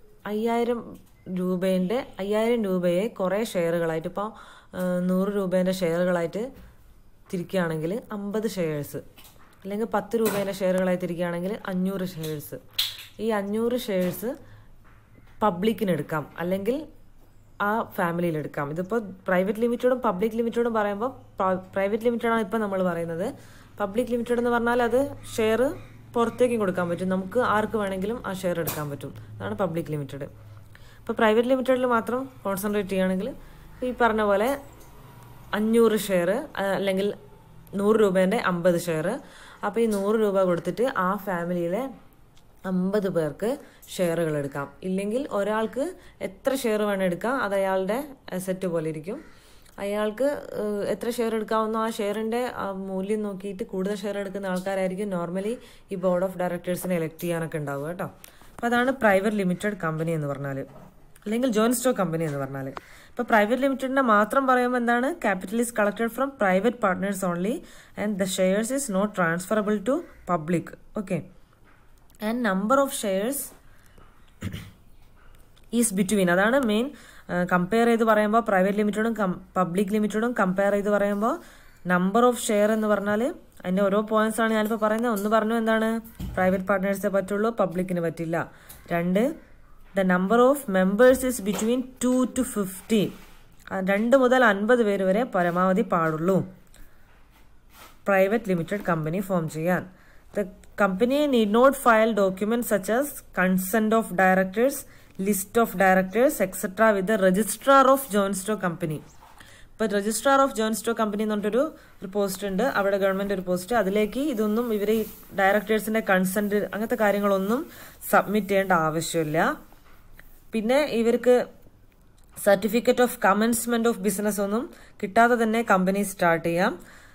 5,000 രൂപയെ കുറേ ഷെയറുകളായിട്ട്, ഇപ്പോൾ 100 രൂപേൻ്റെ ഷെയറുകളായിട്ട് തിരിക്കുകയാണെങ്കിൽ 50 ഷെയർസ്, അല്ലെങ്കിൽ 10 രൂപേൻ്റെ ഷെയറുകളായി തിരിക്കുകയാണെങ്കിൽ 500 ഷെയർസ്. ഈ 500 ഷെയർസ് പബ്ലിക്കിന് എടുക്കാം, അല്ലെങ്കിൽ ആ ഫാമിലിയിൽ എടുക്കാം. ഇതിപ്പോൾ പ്രൈവറ്റ് ലിമിറ്റഡും പബ്ലിക് ലിമിറ്റഡും പറയുമ്പോൾ പ്രൈവറ്റ് ലിമിറ്റഡാണ് ഇപ്പം നമ്മൾ പറയുന്നത്. പബ്ലിക് ലിമിറ്റഡ് എന്ന് പറഞ്ഞാൽ അത് ഷെയർ പുറത്തേക്കും കൊടുക്കാൻ പറ്റും, നമുക്ക് ആർക്ക് വേണമെങ്കിലും ആ ഷെയർ എടുക്കാൻ പറ്റും. അതാണ് പബ്ലിക് ലിമിറ്റഡ്. ഇപ്പോൾ പ്രൈവറ്റ് ലിമിറ്റഡിൽ മാത്രം കോൺസെൻട്രേറ്റ് ചെയ്യുകയാണെങ്കിൽ ഈ പറഞ്ഞ പോലെ 500 ഷെയർ അല്ലെങ്കിൽ 100 രൂപേൻ്റെ 50 ഷെയർ. അപ്പോൾ ഈ 100 രൂപ കൊടുത്തിട്ട് ആ ഫാമിലിയിലെ 50 പേർക്ക് ഷെയറുകൾ എടുക്കാം. ഇല്ലെങ്കിൽ ഒരാൾക്ക് എത്ര ഷെയർ വേണം എടുക്കാം, അത് അയാളുടെ അസറ്റ് പോലെ ഇരിക്കും. അയാൾക്ക് എത്ര ഷെയർ എടുക്കാവുന്നോ ആ ഷെയറിൻ്റെ മൂല്യം നോക്കിയിട്ട് കൂടുതൽ ഷെയർ എടുക്കുന്ന ആൾക്കാരായിരിക്കും നോർമലി ഈ ബോർഡ് ഓഫ് ഡയറക്ടേഴ്സിനെ എലക്ട് ചെയ്യാനൊക്കെ ഉണ്ടാവുക കേട്ടോ. അപ്പോൾ അതാണ് പ്രൈവറ്റ് ലിമിറ്റഡ് കമ്പനി എന്ന് പറഞ്ഞാൽ, അല്ലെങ്കിൽ ജോയിന്റ് സ്റ്റോക്ക് കമ്പനി എന്ന് പറഞ്ഞാൽ. ഇപ്പോൾ പ്രൈവറ്റ് ലിമിറ്റഡിന്റെ മാത്രം പറയുമ്പോൾ എന്താണ്, capital is collected from private partners only and the shares is not transferable to public. Okay, and number of shares is between. അതാണ് മെയിൻ. കമ്പയർ ചെയ്ത് പറയുമ്പോൾ പ്രൈവറ്റ് ലിമിറ്റഡും പബ്ലിക് ലിമിറ്റഡും കമ്പയർ ചെയ്ത് പറയുമ്പോൾ നമ്പർ ഓഫ് ഷെയർ എന്ന് പറഞ്ഞാൽ അതിൻ്റെ ഓരോ പോയിന്റ്സ് ആണ് ഞാനിപ്പോൾ പറയുന്നത്. ഒന്ന് പറഞ്ഞു എന്താണ്, പ്രൈവറ്റ് പാർട്ട്നേഴ്സേ പറ്റുള്ളൂ, പബ്ലിക്കിന് പറ്റില്ല. 2, the number of members is between 2 to 50. 2 മുതൽ 50 പേര് വരെ പരമാവധി പാടുള്ളൂ പ്രൈവറ്റ് ലിമിറ്റഡ് കമ്പനി ഫോം ചെയ്യാൻ. The company need not file documents such as consent of directors, list of directors, etc. with the registrar of joint stock company. ഇപ്പോൾ registrar of joint stock company എന്ന് പറഞ്ഞിട്ടൊരു പോസ്റ്റ് ഉണ്ട്, അവിടെ ഗവൺമെന്റ് ഒരു പോസ്റ്റ്. അതിലേക്ക് ഇതൊന്നും ഇവർ ഡയറക്ടേഴ്സിന്റെ കൺസെന്റ് അങ്ങനത്തെ കാര്യങ്ങളൊന്നും സബ്മിറ്റ് ചെയ്യേണ്ട ആവശ്യമില്ല. പിന്നെ ഇവർക്ക് certificate of commencement of business ഒന്നും കിട്ടാതെ തന്നെ കമ്പനി സ്റ്റാർട്ട് ചെയ്യാം.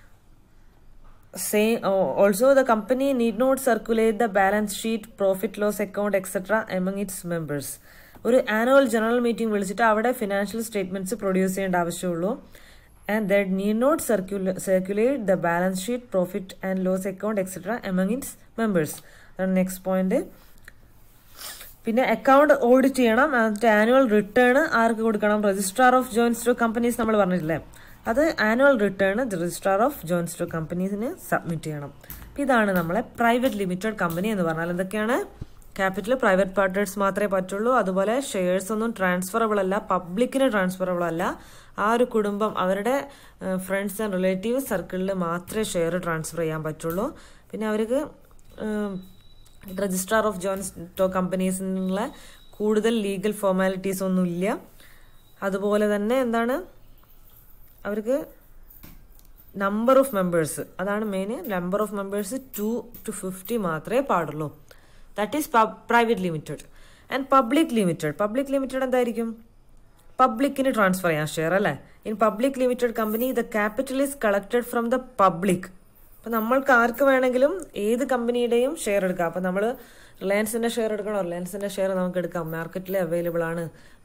Also the company need not circulate the balance sheet, profit loss account etcetera among its members. ഒരു ആനുവൽ ജനറൽ മീറ്റിംഗ് വിളിച്ചിട്ട് അവിടെ ഫിനാൻഷ്യൽ സ്റ്റേറ്റ്മെന്റ്സ് പ്രൊഡ്യൂസ് ചെയ്യേണ്ട ആവശ്യമുള്ളൂ. And that need not circulate the balance sheet, profit and loss account etcetera among its members. അതാണ് നെക്സ്റ്റ് പോയിന്റ്. പിന്നെ അക്കൗണ്ട് ഓഡിറ്റ് ചെയ്യണം. എന്നിട്ട് ആനുവൽ റിട്ടേൺ ആർക്ക് കൊടുക്കണം, registrar of joint stock companies നമ്മൾ പറഞ്ഞിട്ടില്ലേ, അത് annual return registrar of joint stock കമ്പനീസിന് സബ്മിറ്റ് ചെയ്യണം. ഇതാണ് നമ്മളെ പ്രൈവറ്റ് ലിമിറ്റഡ് കമ്പനി എന്ന് പറഞ്ഞാൽ. എന്തൊക്കെയാണ്, ക്യാപിറ്റൽ പ്രൈവറ്റ് പാർട്ട്നേഴ്സ് മാത്രമേ പറ്റുള്ളൂ, അതുപോലെ ഷെയർസ് ഒന്നും ട്രാൻസ്ഫറബിൾ അല്ല, പബ്ലിക്കിന് ട്രാൻസ്ഫറബിൾ അല്ല. ആ ഒരു കുടുംബം അവരുടെ ഫ്രണ്ട്സ് ആൻഡ് റിലേറ്റീവ് സർക്കിളിൽ മാത്രമേ ഷെയർ ട്രാൻസ്ഫർ ചെയ്യാൻ പറ്റുള്ളൂ. പിന്നെ അവർക്ക് രജിസ്ട്രാർ ഓഫ് ജോയിന്റ് സ്റ്റോക്ക് കമ്പനീസിനുള്ള കൂടുതൽ ലീഗൽ ഫോർമാലിറ്റീസ് ഒന്നും ഇല്ല. അതുപോലെ തന്നെ എന്താണ്, അവർക്ക് നമ്പർ ഓഫ് മെമ്പേഴ്സ്, അതാണ് main, number of members 2 to 50 മാത്രമേ പാടുള്ളൂ. That is private limited. And public limited എന്തായിരിക്കും, പബ്ലിക്കിന് ട്രാൻസ്ഫർ ചെയ്യാൻ ഷെയർ അല്ലേ. In public limited company the capital is collected from the public. അപ്പം നമ്മൾക്ക് ആർക്ക് വേണമെങ്കിലും ഏത് കമ്പനിയുടെയും ഷെയർ എടുക്കാം. അപ്പം നമ്മൾ റിലയൻസിന്റെ ഷെയർ എടുക്കണോ, റിലയൻസിന്റെ ഷെയർ നമുക്ക് എടുക്കാം, മാർക്കറ്റിൽ അവൈലബിൾ ആണ്.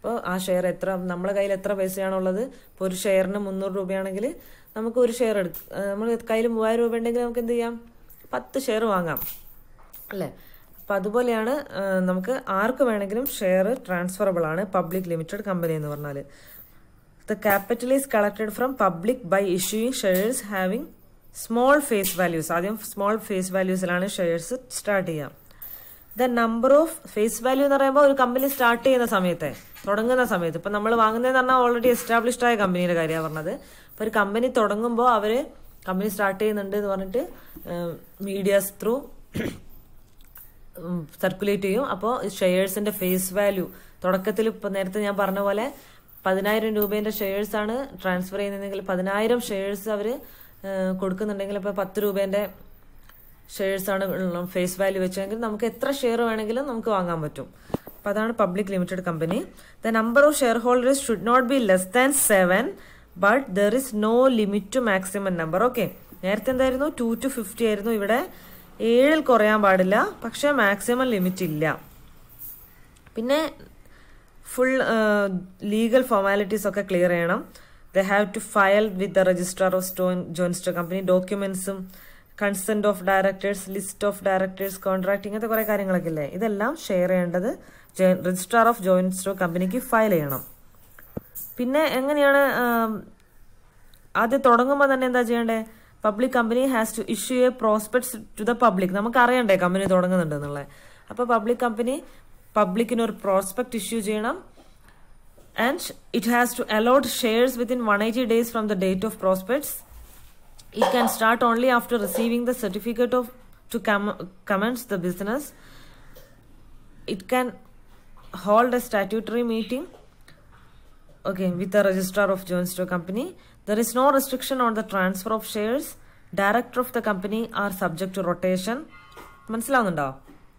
അപ്പോൾ ആ ഷെയർ എത്ര, നമ്മളെ കയ്യിൽ എത്ര പൈസയാണുള്ളത്, ഇപ്പോൾ ഒരു ഷെയറിന് 300 രൂപയാണെങ്കിൽ നമുക്ക് ഒരു ഷെയർ നമ്മൾ കയ്യിൽ 3000 രൂപ ഉണ്ടെങ്കിൽ നമുക്ക് എന്ത് ചെയ്യാം, 10 ഷെയർ വാങ്ങാം അല്ലേ. അപ്പം അതുപോലെയാണ് നമുക്ക് ആർക്ക് വേണമെങ്കിലും ഷെയർ ട്രാൻസ്ഫറബിൾ ആണ് പബ്ലിക് ലിമിറ്റഡ് കമ്പനി എന്ന് പറഞ്ഞാൽ. The capital is collected from public by issuing shares having small face values. ആദ്യം സ്മോൾ ഫേസ് വാല്യൂസിലാണ് ഷെയർസ് സ്റ്റാർട്ട് ചെയ്യാം. The number of face value എന്ന് പറയുമ്പോൾ ഒരു കമ്പനി സ്റ്റാർട്ട് ചെയ്യുന്ന സമയത്തെ, തുടങ്ങുന്ന സമയത്ത്, ഇപ്പം നമ്മൾ വാങ്ങുന്നതെന്ന് പറഞ്ഞാൽ ഓൾറെഡി എസ്റ്റാബ്ലിഷ്ഡ് ആയ കമ്പനിയുടെ കാര്യമാണ് പറഞ്ഞത്. അപ്പോൾ ഒരു കമ്പനി തുടങ്ങുമ്പോൾ അവർ കമ്പനി സ്റ്റാർട്ട് ചെയ്യുന്നുണ്ട് എന്ന് പറഞ്ഞിട്ട് മീഡിയാസ് ത്രൂ സർക്കുലേറ്റ് ചെയ്യും. അപ്പോൾ ഷെയർസിന്റെ ഫേസ് വാല്യൂ തുടക്കത്തിൽ ഇപ്പോൾ നേരത്തെ ഞാൻ പറഞ്ഞ പോലെ 10,000 രൂപേന്റെ ഷെയർസ് ആണ് ട്രാൻസ്ഫർ ചെയ്യുന്നതെങ്കിൽ 10,000 ഷെയർസ് അവർ കൊടുക്കുന്നുണ്ടെങ്കിൽ ഇപ്പോൾ 10 രൂപേന്റെ ഷെയർസ് ആണ് ഫേസ് വാല്യൂ വെച്ചെങ്കിൽ നമുക്ക് എത്ര ഷെയർ വേണമെങ്കിലും നമുക്ക് വാങ്ങാൻ പറ്റും. അപ്പോൾ അതാണ് public limited company. The number of share holders should not be less than 7, but there is no limit to maximum number. Okay, നേരത്തെ എന്തായിരുന്നു 2 to 50 ആയിരുന്നു, ഇവിടെ 7 കുറയാൻ പാടില്ല, പക്ഷെ മാക്സിമം ലിമിറ്റ് ഇല്ല. പിന്നെ ഫുൾ ലീഗൽ ഫോർമാലിറ്റീസ് ഒക്കെ ക്ലിയർ ചെയ്യണം. They have to file with the registrar of joint stock company ഡോക്യുമെന്റ്സും consent of directors, list of directors, contract, ഇങ്ങനത്തെ കുറെ കാര്യങ്ങളൊക്കെ ഇല്ലേ, ഇതെല്ലാം ഷെയർ ചെയ്യേണ്ടത് രജിസ്ട്രാർ ഓഫ് ജോയിന്റ് സ്റ്റോക്ക് കമ്പനിക്ക് ഫയൽ ചെയ്യണം. പിന്നെ എങ്ങനെയാണ് ആദ്യം തുടങ്ങുമ്പോൾ തന്നെ എന്താ ചെയ്യേണ്ടത്, public company has to issue a prospectus to the public. നമുക്ക് അറിയണ്ടേ കമ്പനി തുടങ്ങുന്നുണ്ട് എന്നുള്ളത്. അപ്പോൾ പബ്ലിക്കിന് ഒരു പ്രോസ്പെക്ട് ഇഷ്യൂ ചെയ്യണം. And it has to allot shares within 180 days from the date of prospects. It can start only after receiving the certificate to commence the business. It can hold a statutory meeting, okay, with the registrar of joint stock company. There is no restriction on the transfer of shares. Director of the company are subject to rotation. മനസ്സിലാവുന്നുണ്ടോ?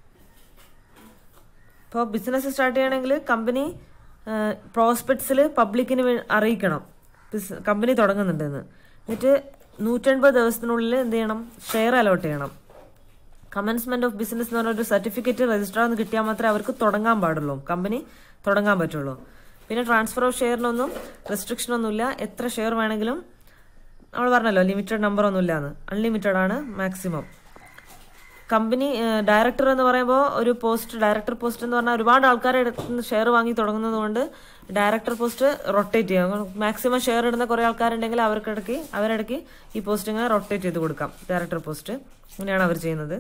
ഇപ്പോൾ ബിസിനസ് സ്റ്റാർട്ട് ചെയ്യണമെങ്കിൽ കമ്പനി പ്രോസ്പെക്ട്സിൽ പബ്ലിക്കിന് അറിയിക്കണം കമ്പനി തുടങ്ങുന്നുണ്ടെന്ന്. എന്നിട്ട് 180 ദിവസത്തിനുള്ളിൽ എന്ത് ചെയ്യണം, ഷെയർ അലോട്ട് ചെയ്യണം. കമൻസ്മെന്റ് ഓഫ് ബിസിനസ് എന്ന് പറഞ്ഞ ഒരു സർട്ടിഫിക്കറ്റ് രജിസ്ട്രാർ കിട്ടിയാൽ മാത്രമേ അവർക്ക് തുടങ്ങാൻ പാടുള്ളൂ, കമ്പനി തുടങ്ങാൻ പറ്റുള്ളൂ. പിന്നെ ട്രാൻസ്ഫർ ഓഫ് ഷെയറിനൊന്നും റെസ്ട്രിക്ഷൻ ഒന്നുമില്ല, എത്ര ഷെയർ വേണമെങ്കിലും. നമ്മൾ പറഞ്ഞല്ലോ ലിമിറ്റഡ് നമ്പർ ഒന്നും ഇല്ലാന്ന്, അൺലിമിറ്റഡ് ആണ് മാക്സിമം. കമ്പനി ഡയറക്ടർ എന്ന് പറയുമ്പോൾ ഒരു പോസ്റ്റ്, ഡയറക്ടർ പോസ്റ്റ് എന്ന് പറഞ്ഞാൽ ഒരുപാട് ആൾക്കാരെ ഷെയർ വാങ്ങി തുടങ്ങുന്നത് കൊണ്ട് ഡയറക്ടർ പോസ്റ്റ് റൊട്ടേറ്റ് ചെയ്യാം. മാക്സിമം ഷെയർ ഇടുന്ന കുറെ ആൾക്കാരുണ്ടെങ്കിൽ അവരിടയ്ക്ക് ഈ പോസ്റ്റ് ഇങ്ങനെ റൊട്ടേറ്റ് ചെയ്ത് കൊടുക്കാം, ഡയറക്ടർ പോസ്റ്റ്. അങ്ങനെയാണ് അവർ ചെയ്യുന്നത്.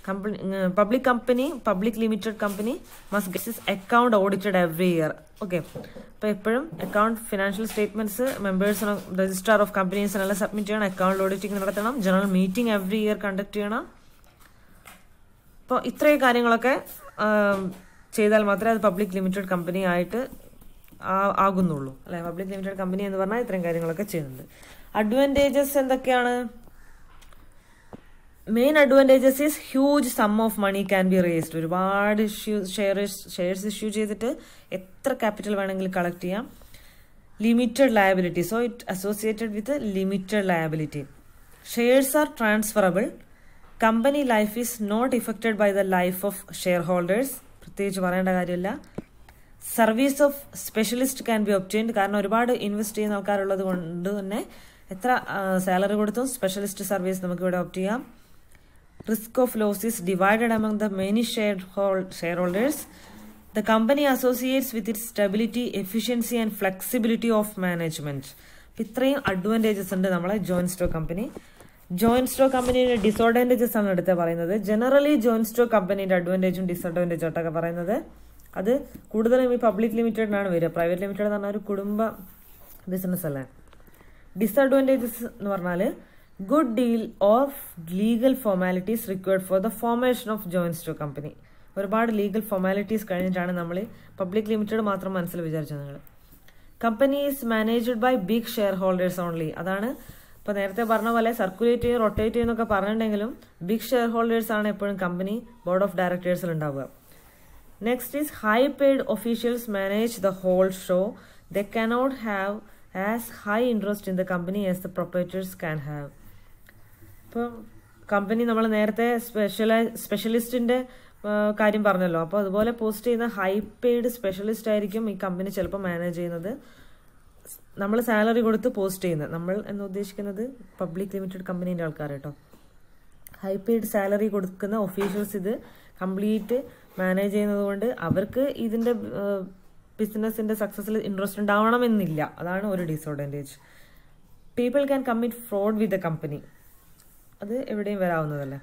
Public limited company must get account audited every year. Okay, അപ്പോൾ എപ്പോഴും അക്കൗണ്ട് ഫിനാൻഷ്യൽ സ്റ്റേറ്റ്മെന്റ്സ് മെമ്പേഴ്സിന് രജിസ്ട്രാർ ഓഫ് കമ്പനീസിനെല്ലാം സബ്മിറ്റ് ചെയ്യണം, അക്കൗണ്ട് ഓഡിറ്റിംഗ് നടത്തണം, general meeting every year conduct ചെയ്യണം. അപ്പോൾ ഇത്രയും കാര്യങ്ങളൊക്കെ ചെയ്താൽ മാത്രമേ അത് പബ്ലിക് ലിമിറ്റഡ് കമ്പനി ആയിട്ട് ആകുന്നുള്ളൂ അല്ലെ. പബ്ലിക് ലിമിറ്റഡ് കമ്പനി എന്ന് പറഞ്ഞാൽ ഇത്രയും കാര്യങ്ങളൊക്കെ ചെയ്യുന്നുണ്ട്. അഡ്വാൻറ്റേജസ് എന്തൊക്കെയാണ്? Main advantages is huge sum of money can be raised. ഒരുപാട് ഷെയർസ് ഇഷ്യൂ ചെയ്തിട്ട് എത്ര ക്യാപിറ്റൽ വേണമെങ്കിലും കളക്ട് ചെയ്യാം. Limited liability, so it associated with limited liability. Shares are transferable. Company life is not affected by the life of share holders, പ്രത്യേകിച്ച് പറയേണ്ട കാര്യമില്ല. Service of specialist can be obtained, കാരണം ഒരുപാട് ഇൻവെസ്റ്റ് ചെയ്യുന്ന ആൾക്കാരുള്ളത് കൊണ്ട് തന്നെ എത്ര സാലറി കൊടുത്തും സ്പെഷ്യലിസ്റ്റ് സർവീസ് നമുക്ക് ഇവിടെ ഓപ്റ്റ് ചെയ്യാം. Risk of loss is divided among the many share holders. The company associates with it stability, efficiency and flexibility of management. ഇത്രയും അഡ്വാൻറ്റേജസ് ഉണ്ട് നമ്മളെ joint stock company. Joint stock കമ്പനിയുടെ ഡിസഡ്വാൻറ്റേജസ് ആണ് എടുത്ത് പറയുന്നത്. ജനറലി ജോയിന്റ് സ്റ്റോക്ക് കമ്പനിയുടെ അഡ്വാൻറ്റേജും ഡിസഡ്വാൻറ്റേജും ആയിട്ടൊക്കെ പറയുന്നത് അത് കൂടുതലും ഈ പബ്ലിക് ലിമിറ്റഡിനാണ് വരിക. പ്രൈവറ്റ് ലിമിറ്റഡ് എന്ന് പറഞ്ഞാൽ ഒരു കുടുംബ ബിസിനസ് അല്ലേ. ഡിസഡ്വാൻറ്റേജസ് എന്ന് പറഞ്ഞാൽ good deal of legal formalities required for the formation of joint stock company. ഒരുപാട് ലീഗൽ ഫോർമാലിറ്റീസ് കഴിഞ്ഞിട്ടാണ് നമ്മൾ പബ്ലിക് ലിമിറ്റഡ് മാത്രം മനസ്സിൽ വിചാരിച്ചത് നിങ്ങൾ. Company is managed by big share holders only. അതാണ് ഇപ്പൊ നേരത്തെ പറഞ്ഞ പോലെ സർക്കുലേറ്റ് ചെയ്യും റൊട്ടേറ്റ് ചെയ്യുന്നൊക്കെ പറഞ്ഞിട്ടുണ്ടെങ്കിലും ബിഗ് ഷെയർ ഹോൾഡേഴ്സ് ആണ് എപ്പോഴും കമ്പനി ബോർഡ് ഓഫ് ഡയറക്ടേഴ്സിൽ ഉണ്ടാവുക. Next is high paid officials manage the whole show. They cannot have as high interest in the company as the proprietors can have. ഇപ്പം കമ്പനി നമ്മൾ നേരത്തെ സ്പെഷ്യലിസ്റ്റിന്റെ കാര്യം പറഞ്ഞല്ലോ. അപ്പോൾ അതുപോലെ പോസ്റ്റ് ചെയ്യുന്ന ഹൈ പെയ്ഡ് സ്പെഷ്യലിസ്റ്റ് ആയിരിക്കും ഈ കമ്പനി ചിലപ്പോൾ മാനേജ് ചെയ്യുന്നത്. നമ്മൾ സാലറി കൊടുത്ത് പോസ്റ്റ് ചെയ്യുന്നത്, നമ്മൾ എന്ന് ഉദ്ദേശിക്കുന്നത് പബ്ലിക് ലിമിറ്റഡ് കമ്പനീൻ്റെ ആൾക്കാർ കേട്ടോ. ഹൈ പെയ്ഡ് സാലറി കൊടുക്കുന്ന ഒഫീഷ്യൽസ് ഇത് കംപ്ലീറ്റ് മാനേജ് ചെയ്യുന്നത് കൊണ്ട് അവർക്ക് ഇതിൻ്റെ ബിസിനസ്സിൻ്റെ സക്സസ്സിൽ ഇൻട്രസ്റ്റ് ഉണ്ടാവണമെന്നില്ല. അതാണ് ഒരു disadvantage. People can commit fraud with the company. അത് എവിടെയും വരാവുന്നതല്ലേ.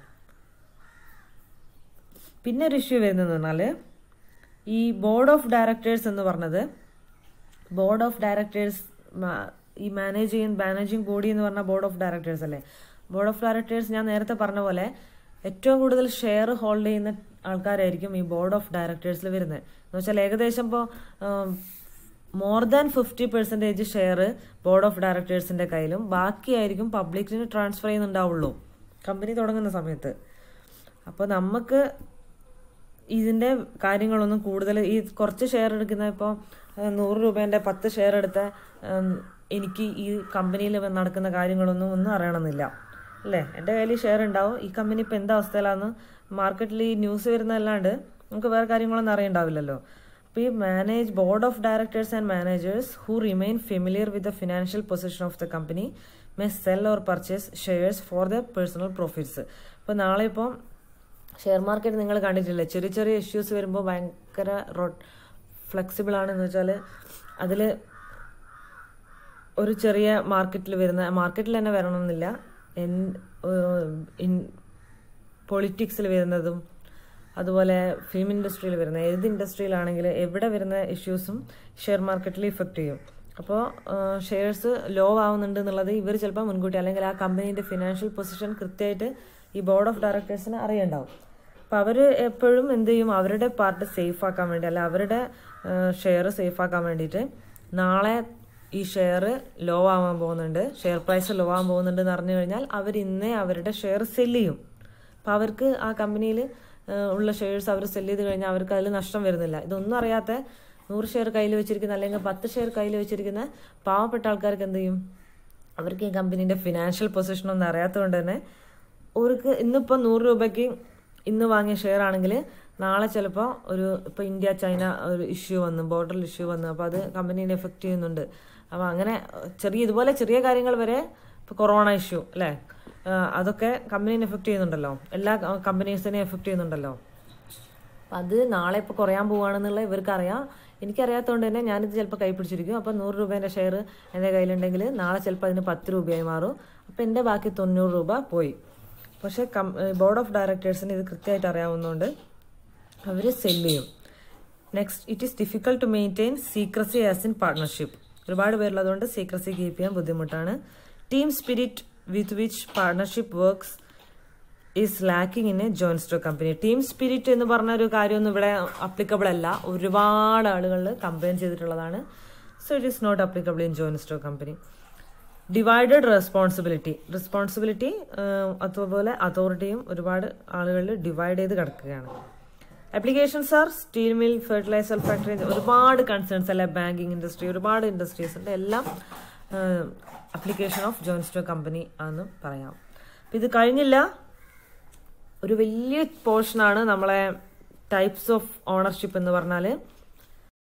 പിന്നെ ഒരു ഇഷ്യൂ വരുന്നതെന്ന് പറഞ്ഞാൽ ഈ ബോർഡ് ഓഫ് ഡയറക്ടേഴ്സ് എന്ന് പറഞ്ഞത്, ബോർഡ് ഓഫ് ഡയറക്ടേഴ്സ് ഈ മാനേജിങ് ബോഡി എന്ന് പറഞ്ഞാൽ ബോർഡ് ഓഫ് ഡയറക്ടേഴ്സ് അല്ലേ. ബോർഡ് ഓഫ് ഡയറക്ടേഴ്സ് ഞാൻ നേരത്തെ പറഞ്ഞ പോലെ ഏറ്റവും കൂടുതൽ ഷെയർ ഹോൾഡ് ചെയ്യുന്ന ആൾക്കാരായിരിക്കും ഈ ബോർഡ് ഓഫ് ഡയറക്ടേഴ്സിൽ വരുന്നത്. എന്ന് വെച്ചാൽ ഏകദേശം ഇപ്പോൾ more than 50% share board of ഡയറക്ടേഴ്സിന്റെ കയ്യിലും ബാക്കിയായിരിക്കും പബ്ലിക്കിന് ട്രാൻസ്ഫർ ചെയ്യുന്നുണ്ടാവുള്ളൂ കമ്പനി തുടങ്ങുന്ന സമയത്ത്. അപ്പോൾ നമുക്ക് ഇതിന്റെ കാര്യങ്ങളൊന്നും കൂടുതൽ, ഈ കുറച്ച് ഷെയർ എടുക്കുന്ന, ഇപ്പോൾ 100 രൂപേന്റെ 10 ഷെയർ എടുത്ത എനിക്ക് ഈ കമ്പനിയിൽ നടക്കുന്ന കാര്യങ്ങളൊന്നും അറിയണമെന്നില്ല അല്ലേ. എൻ്റെ കയ്യിൽ ഷെയർ ഉണ്ടാവും, ഈ കമ്പനി ഇപ്പം എന്താ അവസ്ഥയിലാന്ന് മാർക്കറ്റിൽ ഈ ന്യൂസ് വരുന്നതല്ലാണ്ട് നമുക്ക് വേറെ കാര്യങ്ങളൊന്നും അറിയണ്ടാവില്ലല്ലോ. അപ്പോൾ ഈ board of directors and managers who remain familiar with the financial position of the company may sell or purchase shares for the personal profits. ഇപ്പോൾ നാളെ ഇപ്പോൾ ഷെയർ മാർക്കറ്റ് നിങ്ങൾ കണ്ടിട്ടില്ലേ, ചെറിയ ചെറിയ ഇഷ്യൂസ് വരുമ്പോൾ ഭയങ്കര ഫ്ലെക്സിബിൾ ആണെന്ന് വെച്ചാൽ അതിൽ ഒരു ചെറിയ മാർക്കറ്റിൽ തന്നെ വരണമെന്നില്ല, പൊളിറ്റിക്സിൽ വരുന്നതും അതുപോലെ ഫിലിം ഇൻഡസ്ട്രിയിൽ വരുന്ന ഏത് ഇൻഡസ്ട്രിയിലാണെങ്കിലും എവിടെ വരുന്ന ഇഷ്യൂസും ഷെയർ മാർക്കറ്റിൽ ഇഫക്റ്റ് ചെയ്യും. അപ്പോൾ ഷെയർസ് ലോ ആവുന്നുണ്ട് എന്നുള്ളത് ഇവർ ചിലപ്പോൾ മുൻകൂട്ടി, അല്ലെങ്കിൽ ആ കമ്പനീൻ്റെ ഫിനാൻഷ്യൽ പൊസിഷൻ കൃത്യമായിട്ട് ഈ ബോർഡ് ഓഫ് ഡയറക്ടേഴ്സിന് അറിയണ്ടാവും. അപ്പോൾ അവർ എപ്പോഴും എന്ത് ചെയ്യും, അവരുടെ പാർട്ട് സേഫ് ആക്കാൻ വേണ്ടി, അല്ല അവരുടെ ഷെയർ സേഫ് ആക്കാൻ വേണ്ടിയിട്ട് നാളെ ഈ ഷെയർ ലോ ആവാൻ പോകുന്നുണ്ട്, ഷെയർ പ്രൈസ് ലോ ആവാൻ പോകുന്നുണ്ട് എന്ന് അറിഞ്ഞു കഴിഞ്ഞാൽ അവർ ഇന്നേ അവരുടെ ഷെയർ സെല്ല് ചെയ്യും. അപ്പം അവർക്ക് ആ കമ്പനിയിൽ ഉള്ള ഷെയർസ് അവർ സെല്ല് ചെയ്ത് കഴിഞ്ഞാൽ അവർക്ക് അതിൽ നഷ്ടം വരുന്നില്ല. ഇതൊന്നും അറിയാത്ത 100 ഷെയർ കയ്യിൽ വെച്ചിരിക്കുന്ന അല്ലെങ്കിൽ 10 ഷെയർ കയ്യിൽ വെച്ചിരിക്കുന്ന പാവപ്പെട്ട ആൾക്കാർക്ക് എന്ത് ചെയ്യും, അവർക്ക് ഈ കമ്പനീൻ്റെ ഫിനാൻഷ്യൽ പൊസിഷനൊന്നും അറിയാത്തതുകൊണ്ട് തന്നെ അവർക്ക് ഇന്നിപ്പോൾ 100 രൂപയ്ക്ക് ഇന്ന് വാങ്ങിയ ഷെയർ ആണെങ്കിൽ നാളെ ചിലപ്പോൾ ഇപ്പോൾ ഇന്ത്യ ചൈന ഒരു ഇഷ്യൂ വന്നു, ബോർഡറിൽ ഇഷ്യൂ വന്നു, അപ്പോൾ അത് കമ്പനീനെ എഫക്റ്റ് ചെയ്യുന്നുണ്ട്. അപ്പോൾ അങ്ങനെ ഇതുപോലെ ചെറിയ കാര്യങ്ങൾ വരെ, ഇപ്പോൾ കൊറോണ ഇഷ്യൂ അല്ലേ, അതൊക്കെ കമ്പനീനെ എഫക്റ്റ് ചെയ്യുന്നുണ്ടല്ലോ, എല്ലാ കമ്പനീസിനെയും എഫക്റ്റ് ചെയ്യുന്നുണ്ടല്ലോ. അപ്പം അത് നാളെ ഇപ്പോൾ കുറയാൻ പോവുകയാണെന്നുള്ള ഇവർക്കറിയാം. എനിക്കറിയാത്തതുകൊണ്ട് തന്നെ ഞാനിത് ചിലപ്പോൾ കൈ പിടിച്ചിരിക്കും. അപ്പോൾ 100 രൂപേൻ്റെ ഷെയർ എൻ്റെ കയ്യിലുണ്ടെങ്കിൽ നാളെ ചിലപ്പോൾ അതിന് 10 രൂപയായി മാറും. അപ്പോൾ എൻ്റെ ബാക്കി 90 രൂപ പോയി. പക്ഷേ ബോർഡ് ഓഫ് ഡയറക്ടേഴ്സിന് ഇത് കൃത്യമായിട്ട് അറിയാവുന്നതുകൊണ്ട് അവർ സെല്ല് ചെയ്യും. Next, it is difficult to maintain secrecy as in partnership. ഒരുപാട് പേരുള്ളതുകൊണ്ട് സീക്രസി കീപ്പ് ചെയ്യാൻ ബുദ്ധിമുട്ടാണ്. Team spirit with which partnership works is lacking in a joint stock company. Team spirit എന്ന് പറഞ്ഞ ഒരു കാര്യമൊന്നും ഇവിടെ അപ്ലിക്കബിൾ അല്ല. ഒരുപാട് ആളുകളിൽ കമ്പയിൻ ചെയ്തിട്ടുള്ളതാണ്. So it is not applicable in joint stock company. Divided responsibility അതുപോലെ അതോറിറ്റിയും ഒരുപാട് ആളുകളിൽ ഡിവൈഡ് ചെയ്ത് കിടക്കുകയാണ്. Applications are steel mill, fertilizer factory, ഒരുപാട് കൺസേൺസ് അല്ലെ, ബാങ്കിങ് ഇൻഡസ്ട്രി, ഒരുപാട് ഇൻഡസ്ട്രീസ് ഉണ്ട്. എല്ലാം application of joint stock company ആണെന്ന് പറയാം. അപ്പം ഇത് കഴിഞ്ഞില്ല, ഒരു വലിയ പോർഷനാണ് നമ്മളെ ടൈപ്സ് ഓഫ് ഓണർഷിപ്പ് എന്ന് പറഞ്ഞാൽ.